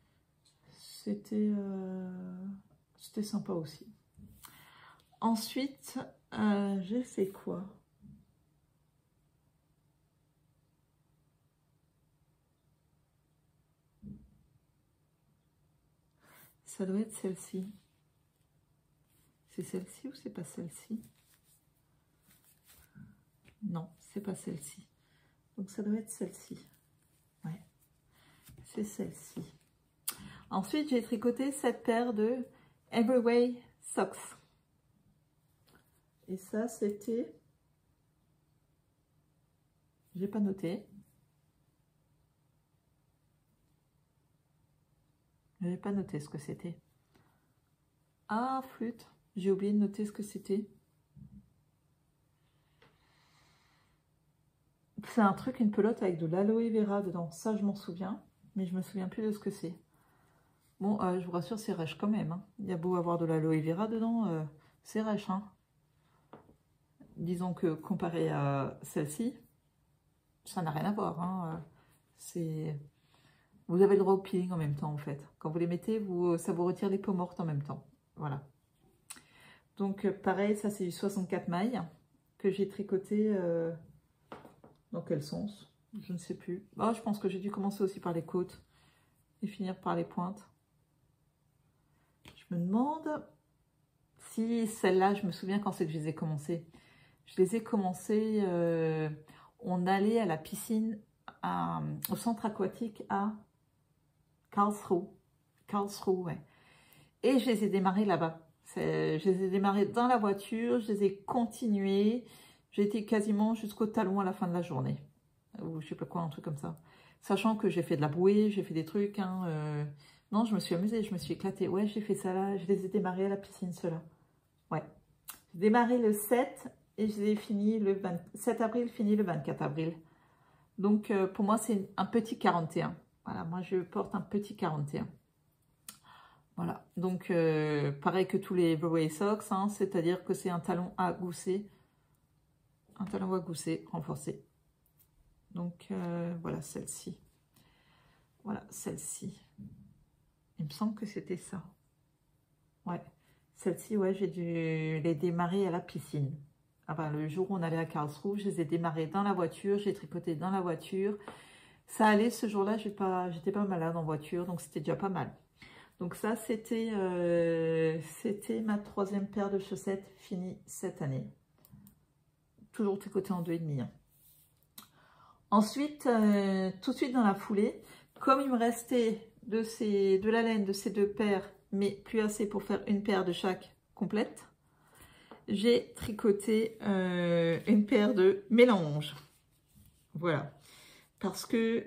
sympa aussi. Ensuite, j'ai fait quoi? Ça doit être celle-ci. C'est celle-ci ou c'est pas celle-ci? Non, c'est pas celle-ci. Donc ça doit être celle-ci. Ouais, c'est celle-ci. Ensuite, j'ai tricoté cette paire de Everyway Socks. Et ça, c'était... J'ai pas noté. J'ai pas noté ce que c'était. Ah, flûte. J'ai oublié de noter ce que c'était. C'est un truc, une pelote avec de l'aloe vera dedans. Ça, je m'en souviens. Mais je me souviens plus de ce que c'est. Bon, je vous rassure, c'est rêche quand même. Hein. Il y a beau avoir de l'aloe vera dedans, c'est rêche. Hein. Disons que comparé à celle-ci, ça n'a rien à voir. Hein. Vous avez le droit au peeling en même temps, en fait. Quand vous les mettez, ça vous retire les peaux mortes en même temps. Voilà. Donc, pareil, ça, c'est du 64 mailles que j'ai tricoté. Dans quel sens? Je ne sais plus. Oh, je pense que j'ai dû commencer aussi par les côtes et finir par les pointes. Je me demande si celle-là, je me souviens quand c'est que je les ai commencées. Je les ai commencées, on allait à la piscine, au centre aquatique à Karlsruhe. Karlsruhe, ouais. Et je les ai démarrées là-bas. Je les ai démarrées dans la voiture, je les ai continuées. J'ai été quasiment jusqu'au talon à la fin de la journée. Ou je sais pas quoi, un truc comme ça. Sachant que j'ai fait de la bouée, j'ai fait des trucs. Hein, Non, je me suis amusée, je me suis éclatée. Ouais, j'ai fait ça là, je les ai démarrées à la piscine, ceux-là. Ouais. J'ai démarré le 7 et je les ai finis le 7 avril, fini le 24 avril. Donc, pour moi, c'est un petit 41. Voilà, moi, je porte un petit 41. Voilà, donc pareil que tous les Everyway Socks, hein, c'est-à-dire que c'est un talon à gousset. Un talon à gousset renforcé. Donc, voilà, celle-ci. Voilà, celle-ci. Il me semble que c'était ça. Ouais, celle-ci, ouais, j'ai dû les démarrer à la piscine. Enfin, le jour où on allait à Karlsruhe, je les ai démarrés dans la voiture, j'ai tricoté dans la voiture. Ça allait, ce jour-là, j'étais pas malade en voiture, donc c'était déjà pas mal. Donc ça, c'était ma 3e paire de chaussettes finie cette année. Toujours tricoté en 2,5. Hein. Ensuite, tout de suite dans la foulée, comme il me restait de la laine de ces 2 paires, mais plus assez pour faire une paire de chaque complète, j'ai tricoté une paire de mélanges. Voilà. Parce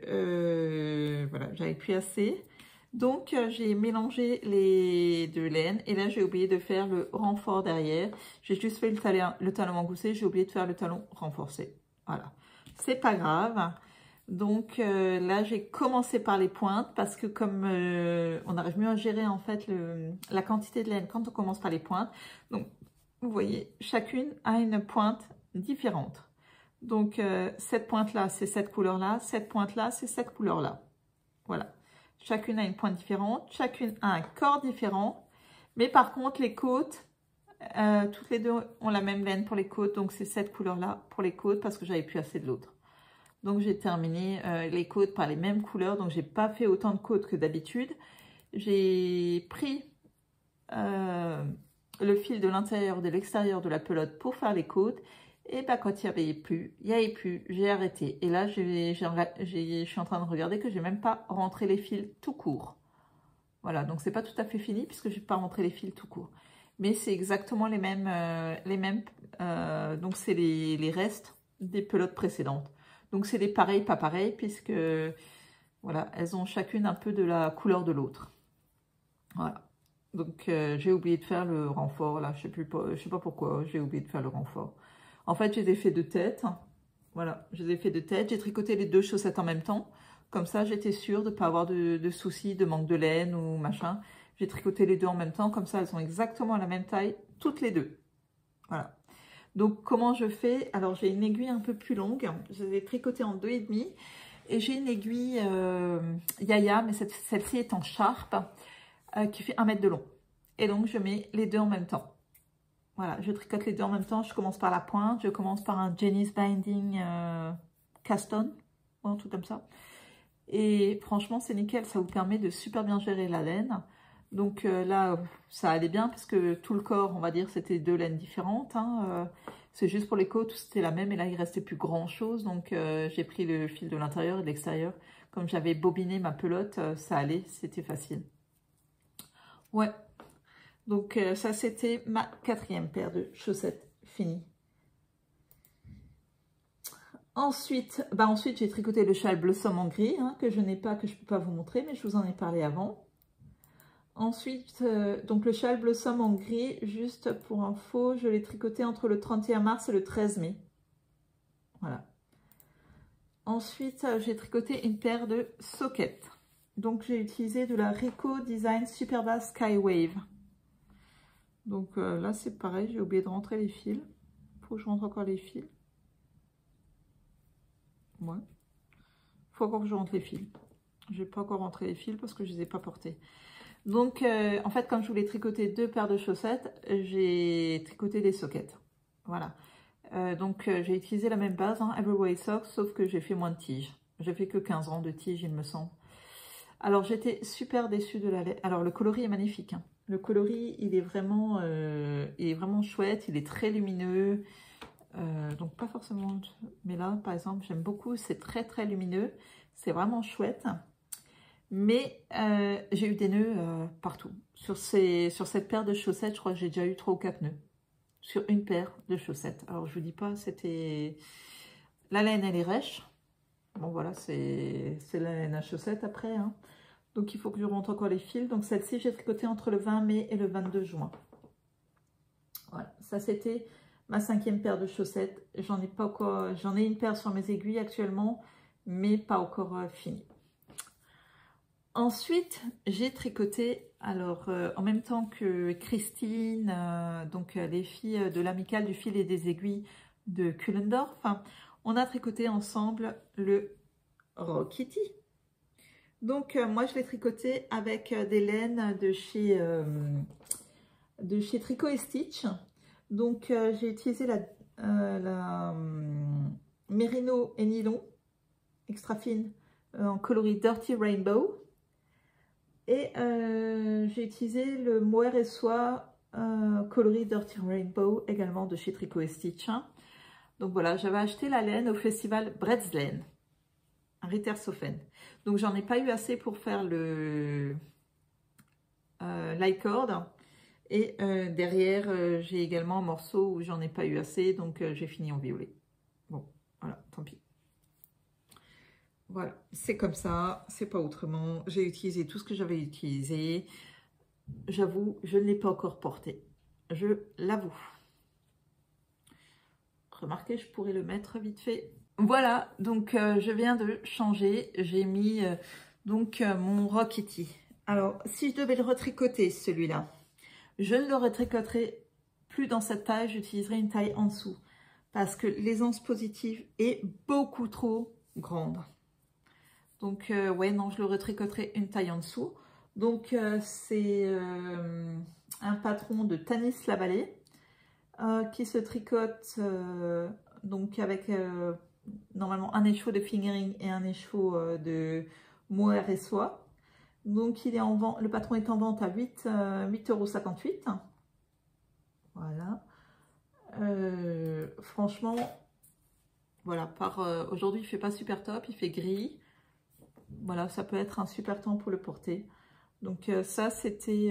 que voilà, j'avais plus assez. Donc, j'ai mélangé les 2 laines. Et là, j'ai oublié de faire le renfort derrière. J'ai juste fait le talon en gousset. J'ai oublié de faire le talon renforcé. Voilà. C'est pas grave. Donc, là, j'ai commencé par les pointes. Parce que comme on arrive mieux à gérer, en fait, la quantité de laine quand on commence par les pointes. Donc, vous voyez, chacune a une pointe différente. Donc, cette pointe-là, c'est cette couleur-là. Cette pointe-là, c'est cette couleur-là. Voilà. Chacune a une pointe différente. Chacune a un corps différent. Mais par contre, les côtes, toutes les 2 ont la même laine pour les côtes. Donc, c'est cette couleur-là pour les côtes parce que j'avais plus assez de l'autre. Donc, j'ai terminé les côtes par les mêmes couleurs. Donc, j'ai pas fait autant de côtes que d'habitude. J'ai pris le fil de l'intérieur, de l'extérieur de la pelote pour faire les côtes. Et bah, quand il n'y avait plus, j'ai arrêté. Et là, je suis en train de regarder que j'ai même pas rentré les fils tout court. Voilà, donc c'est pas tout à fait fini puisque j'ai pas rentré les fils tout court. Mais c'est exactement les mêmes, donc c'est les restes des pelotes précédentes. Donc c'est des pareils, pas pareils, puisque voilà, elles ont chacune un peu de la couleur de l'autre. Voilà. Donc j'ai oublié de faire le renfort là, je sais pas pourquoi j'ai oublié de faire le renfort. En fait, j'ai des faits de tête. Voilà, j'ai des faits de tête. J'ai tricoté les deux chaussettes en même temps. Comme ça, j'étais sûre de ne pas avoir de soucis, de manque de laine ou machin. J'ai tricoté les deux en même temps. Comme ça, elles sont exactement la même taille, toutes les deux. Voilà. Donc, comment je fais? Alors, j'ai une aiguille un peu plus longue. Je les ai tricotées en 2,5. Et j'ai une aiguille Yaya, mais celle-ci est en charpe, qui fait 1 mètre de long. Et donc, je mets les deux en même temps. Voilà, je tricote les deux en même temps. Je commence par la pointe. Je commence par un Jenny's Binding Cast On, ou un truc comme ça. Et franchement, c'est nickel. Ça vous permet de super bien gérer la laine. Donc là, ça allait bien parce que tout le corps, on va dire, c'était 2 laines différentes. Hein. C'est juste pour les côtes, c'était la même. Et là, il restait plus grand-chose. Donc j'ai pris le fil de l'intérieur et de l'extérieur. Comme j'avais bobiné ma pelote, ça allait. C'était facile. Ouais. Donc ça, c'était ma 4e paire de chaussettes finie. Ensuite, j'ai tricoté le châle Blossom en gris, hein, que je n'ai pas, que je ne peux pas vous montrer, mais je vous en ai parlé avant. Ensuite, donc le châle Blossom en gris, juste pour info, je l'ai tricoté entre le 31 mars et le 13 mai. Voilà. Ensuite, j'ai tricoté une paire de sockets. Donc, j'ai utilisé de la Rico Design Superba Skywave. Donc là, c'est pareil, j'ai oublié de rentrer les fils. Il faut que je rentre encore les fils. Ouais. Il faut encore que je rentre les fils. Je n'ai pas encore rentré les fils parce que je ne les ai pas portés. Donc, en fait, comme je voulais tricoter 2 paires de chaussettes, j'ai tricoté des sockets. Voilà. Donc, j'ai utilisé la même base, hein, Everyway Socks, sauf que j'ai fait moins de tiges. J'ai fait que 15 rangs de tiges, il me semble. Alors, j'étais super déçue de la laine. Alors, le coloris est magnifique. Hein. Le coloris, il est vraiment chouette. Il est très lumineux. Donc, pas forcément... Mais là, par exemple, j'aime beaucoup. C'est très, très lumineux. C'est vraiment chouette. Mais j'ai eu des nœuds partout. Sur cette paire de chaussettes, je crois que j'ai déjà eu 3 ou 4 nœuds. Sur une paire de chaussettes. Alors, je vous dis pas, c'était... La laine, elle est rêche. Bon, voilà, c'est la laine à chaussettes après. Hein. Donc, il faut que je rentre encore les fils. Donc, celle-ci, j'ai tricoté entre le 20 mai et le 22 juin. Voilà, ça, c'était ma 5e paire de chaussettes. J'en ai pas encore... J'en ai une paire sur mes aiguilles actuellement, mais pas encore finie. Ensuite, j'ai tricoté, alors en même temps que Christine, donc les filles de l'amicale du fil et des aiguilles de Kullendorf, on a tricoté ensemble le Rokitty. Donc moi je l'ai tricoté avec des laines de chez Tricot & Stitch. Donc j'ai utilisé la Merino et Nylon extra fine en coloris Dirty Rainbow. Et j'ai utilisé le mohair et soie coloris Dirty Rainbow, également de chez Tricot & Stitch. Donc voilà, j'avais acheté la laine au festival Bretzlaine, à Rittershofen. Donc j'en ai pas eu assez pour faire le l'icord. Et derrière, j'ai également un morceau où j'en ai pas eu assez, donc j'ai fini en violet. Bon, voilà, tant pis. Voilà, c'est comme ça, c'est pas autrement. J'ai utilisé tout ce que j'avais utilisé. J'avoue, je ne l'ai pas encore porté. Je l'avoue. Remarquez, je pourrais le mettre vite fait. Voilà, donc je viens de changer. J'ai mis mon Rokitty. Alors, si je devais le retricoter, celui-là, je ne le retricoterai plus dans cette taille. J'utiliserai une taille en dessous. Parce que l'aisance positive est beaucoup trop grande. Donc, ouais, non, je le retricoterai une taille en dessous. Donc, c'est un patron de Tanis Lavallée qui se tricote donc avec normalement un écheveau de fingering et un écheveau de mohair et soie. Donc, il est en vente, le patron est en vente à 8,58 €. Voilà. Franchement, voilà, aujourd'hui, il ne fait pas super top, il fait gris. Voilà, ça peut être un super temps pour le porter. Donc ça, c'était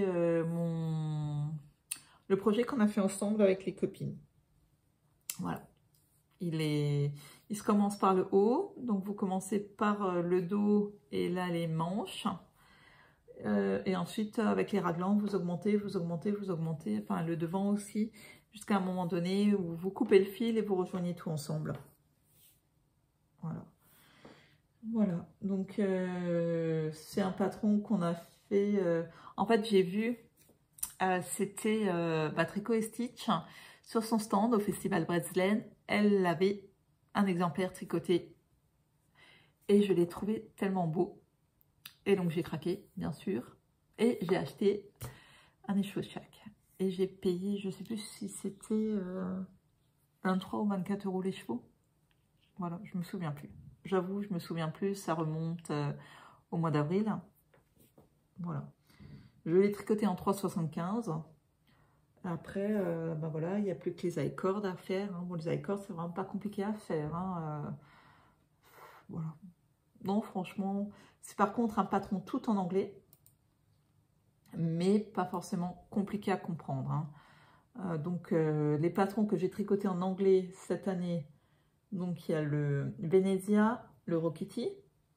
le projet qu'on a fait ensemble avec les copines. Voilà. Il se commence par le haut. Donc vous commencez par le dos et là les manches. Et ensuite, avec les raglans, vous augmentez, vous augmentez, vous augmentez, enfin le devant aussi, jusqu'à un moment donné où vous coupez le fil et vous rejoignez tout ensemble. Voilà. Voilà, donc c'est un patron qu'on a fait. En fait, j'ai vu, c'était Tricot et Stitch sur son stand au Festival Breslen. Elle avait un exemplaire tricoté et je l'ai trouvé tellement beau. Et donc j'ai craqué, bien sûr, et j'ai acheté un écheveau chaque. Et j'ai payé, je sais plus si c'était 23 ou 24 € les chevaux. Voilà, je me souviens plus. J'avoue, je me souviens plus, ça remonte au mois d'avril. Voilà. Je l'ai tricoté en 3,75. Après, voilà, il n'y a plus que les I-cords à faire. Hein. Bon, les I-cords, c'est vraiment pas compliqué à faire. Hein. Voilà. Non, franchement, c'est par contre un patron tout en anglais, mais pas forcément compliqué à comprendre. Hein. Donc, les patrons que j'ai tricotés en anglais cette année, donc il y a le Venezia, le Rokiti.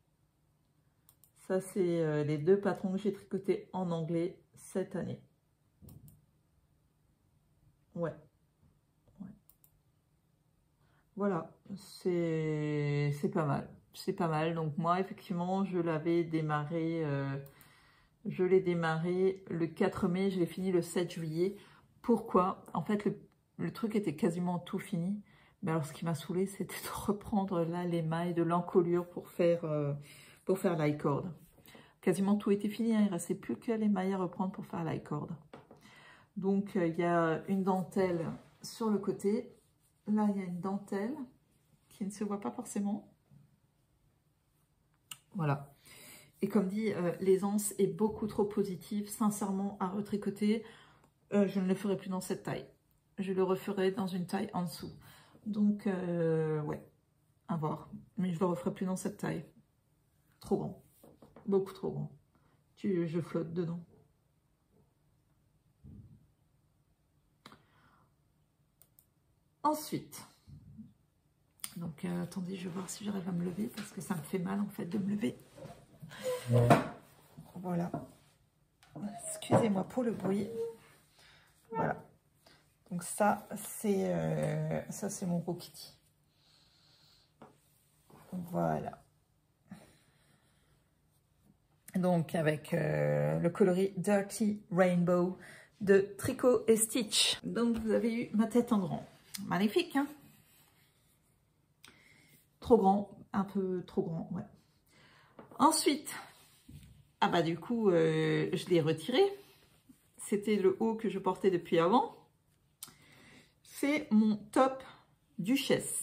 Ça, c'est les deux patrons que j'ai tricotés en anglais cette année. Ouais. Voilà, c'est pas mal. C'est pas mal. Donc moi, effectivement, je l'avais démarré, je l'ai démarré le 4 mai, je l'ai fini le 7 juillet. Pourquoi? En fait, le truc était quasiment tout fini. Mais alors, ce qui m'a saoulé, c'était de reprendre là les mailles de l'encolure pour faire l'i-cord. Quasiment tout était fini, hein. Il ne restait plus que les mailles à reprendre pour faire l'i-cord. Donc, il y a une dentelle sur le côté. Là, il y a une dentelle qui ne se voit pas forcément. Voilà. Et comme dit, l'aisance est beaucoup trop positive, sincèrement, à retricoter. Je ne le ferai plus dans cette taille. Je le referai dans une taille en dessous. Donc, ouais, à voir. Mais je ne le referai plus dans cette taille. Trop grand. Beaucoup trop grand. Je flotte dedans. Ensuite, donc attendez, je vais voir si j'arrive à me lever parce que ça me fait mal en fait de me lever. Voilà. Excusez-moi pour le bruit. Voilà. Donc ça c'est mon Rokiti. Voilà. Donc avec le coloris Dirty Rainbow de Tricot et Stitch. Donc vous avez eu ma tête en grand. Magnifique, hein? Trop grand, un peu trop grand, ouais. Ensuite, du coup, je l'ai retiré. C'était le haut que je portais depuis avant. C'est mon top Duchesse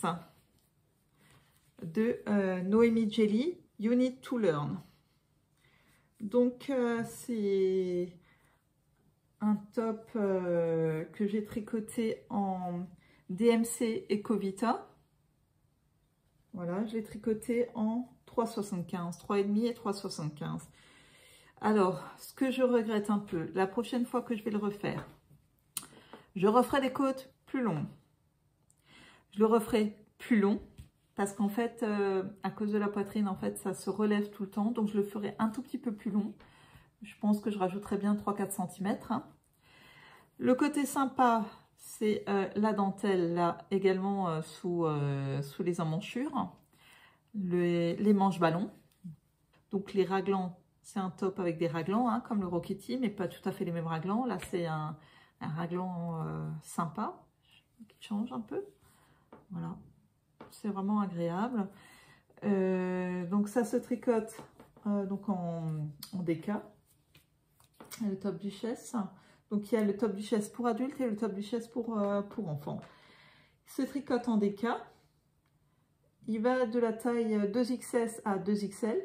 de Noémie Jelly, You Need to Learn. Donc, c'est un top que j'ai tricoté en DMC Ecovita. Voilà, je l'ai tricoté en 3,75, 3,5 et 3,75. Alors, ce que je regrette un peu, la prochaine fois que je vais le refaire, je referai des côtes plus longues. Je le referai plus long parce qu'en fait, à cause de la poitrine, en fait, ça se relève tout le temps. Donc, je le ferai un tout petit peu plus long. Je pense que je rajouterai bien 3-4 cm. Hein. Le côté sympa, c'est la dentelle, là, également sous les emmanchures. Les manches ballons. Donc, les raglans, c'est un top avec des raglans, hein, comme le Rokiti, mais pas tout à fait les mêmes raglans. Là, c'est un raglan sympa, qui change un peu. Voilà, c'est vraiment agréable. Donc, ça se tricote donc en DK. Le top Duchesse. Donc, il y a le top Duchesse pour adultes et le top Duchesse pour enfants. Il se tricote en DK. Il va de la taille 2XS à 2XL.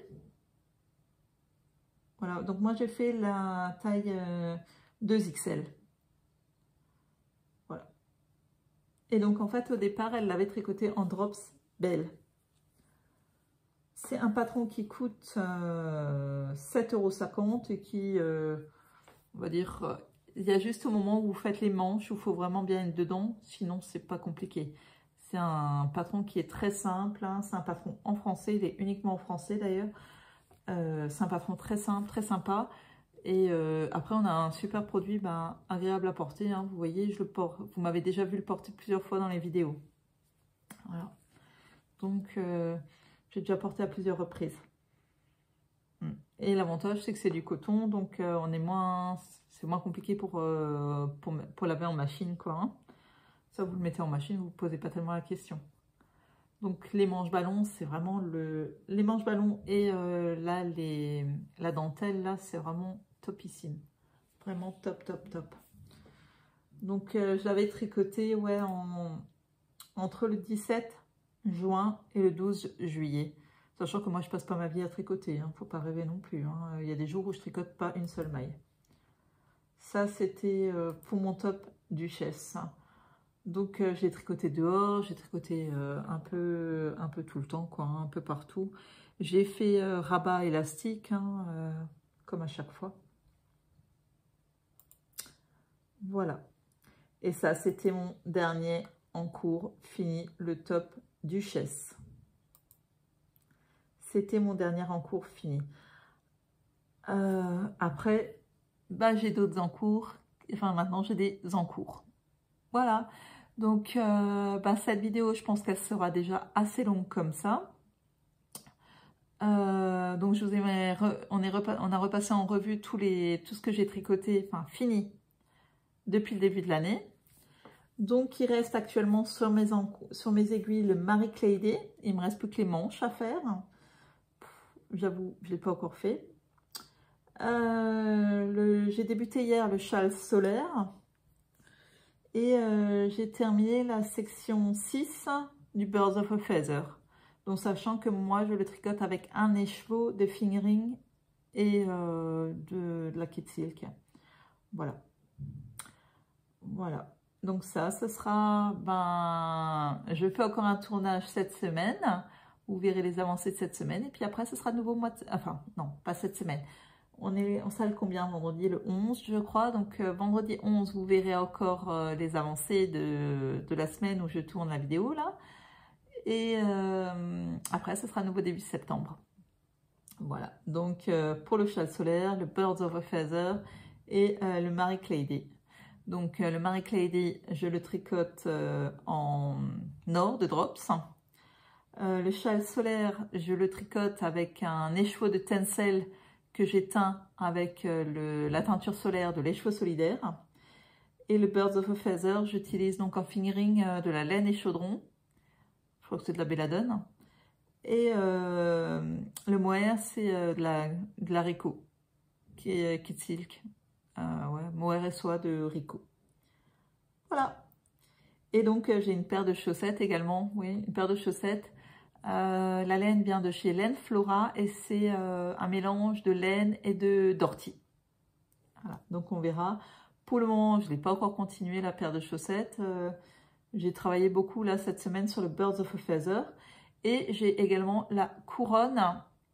Voilà, donc moi j'ai fait la taille 2XL. Voilà. Et donc en fait au départ elle l'avait tricoté en Drops Belle. C'est un patron qui coûte 7,50 € et qui, on va dire, il y a juste au moment où vous faites les manches où il faut vraiment bien être dedans, sinon c'est pas compliqué. C'est un patron qui est très simple, hein. C'est un patron en français, il est uniquement en français d'ailleurs. C'est un patron très simple, très sympa. Et après, on a un super produit agréable à porter. Hein. Vous voyez, je le porte. Vous m'avez déjà vu le porter plusieurs fois dans les vidéos. Voilà. Donc, j'ai déjà porté à plusieurs reprises. Et l'avantage, c'est que c'est du coton, donc c'est moins compliqué pour laver en machine, quoi. Hein. Ça, vous le mettez en machine, vous ne vous posez pas tellement la question. Donc, les manches ballons, c'est vraiment les manches ballons et là, la dentelle, là, c'est vraiment topissime. Vraiment top, top, top. Donc, je l'avais tricoté, ouais, entre le 17 juin et le 12 juillet. Sachant que moi, je passe pas ma vie à tricoter. Hein. Faut pas rêver non plus. Hein. Il y a des jours où je tricote pas une seule maille. Ça, c'était pour mon top duchesse. Donc, j'ai tricoté dehors. J'ai tricoté un peu tout le temps, quoi, hein, un peu partout. J'ai fait rabat élastique, hein, comme à chaque fois. Voilà. Et ça, c'était mon dernier en cours fini, le top duchesse. C'était mon dernier en cours fini. Après, j'ai d'autres en cours. Enfin, maintenant, j'ai des en cours. Voilà. Donc, cette vidéo, je pense qu'elle sera déjà assez longue comme ça. Donc, je vous ai on a repassé en revue tout ce que j'ai tricoté, enfin, fini, depuis le début de l'année. Donc, il reste actuellement sur mes aiguilles le Marie Clay. Il me reste plus que les manches à faire. J'avoue, je ne l'ai pas encore fait. J'ai débuté hier le châle solaire. Et j'ai terminé la section 6 du Birds of a Feather. Donc, sachant que moi, je le tricote avec un écheveau de fingering et de la kit silk. Voilà. Voilà. Donc ça, ce sera... je fais encore un tournage cette semaine. Vous verrez les avancées de cette semaine. Et puis après, ce sera de nouveau mois de... Enfin, non, pas cette semaine. On sera combien? Vendredi le 11, je crois. Donc, vendredi 11, vous verrez encore les avancées de la semaine où je tourne la vidéo, là. Et après, ce sera nouveau début septembre. Voilà. Donc, pour le châle solaire, le Birds of a Feather et le Marie Clay. Donc, le Marie Clay, je le tricote en or de drops. Le châle solaire, je le tricote avec un écheveau de tencel que j'ai teint avec la teinture solaire de l'écheveau solidaire. Et le Birds of a Feather, j'utilise donc en fingering de la laine et chaudron. Je crois que c'est de la belladone. Et le mohair, c'est de la Rico, qui est kit silk. Ouais, mohair et soie de Rico. Voilà. Et donc, j'ai une paire de chaussettes également. Oui, une paire de chaussettes. La laine vient de chez Laine Flora et c'est un mélange de laine et d'ortie. Voilà, donc on verra. Pour le moment, je n'ai pas encore continué la paire de chaussettes. J'ai travaillé beaucoup là cette semaine sur le Birds of a Feather. Et j'ai également la couronne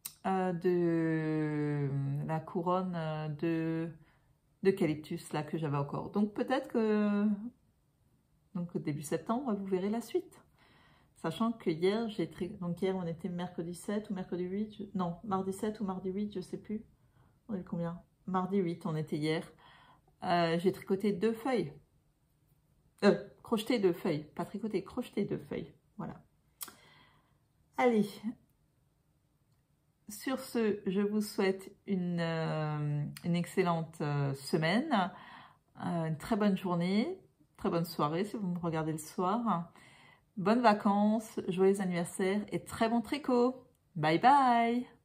d'eucalyptus là que j'avais encore. Donc peut-être que au début septembre, vous verrez la suite. Sachant que hier, donc hier on était mercredi 7 ou mercredi 8, non, mardi 7 ou mardi 8, je sais plus. On est combien? Mardi 8, on était hier. J'ai tricoté 2 feuilles. Crocheté 2 feuilles, pas tricoté, crocheté 2 feuilles. Voilà. Allez. Sur ce, je vous souhaite une excellente semaine, une très bonne journée, très bonne soirée si vous me regardez le soir. Bonnes vacances, joyeux anniversaire et très bon tricot. Bye bye!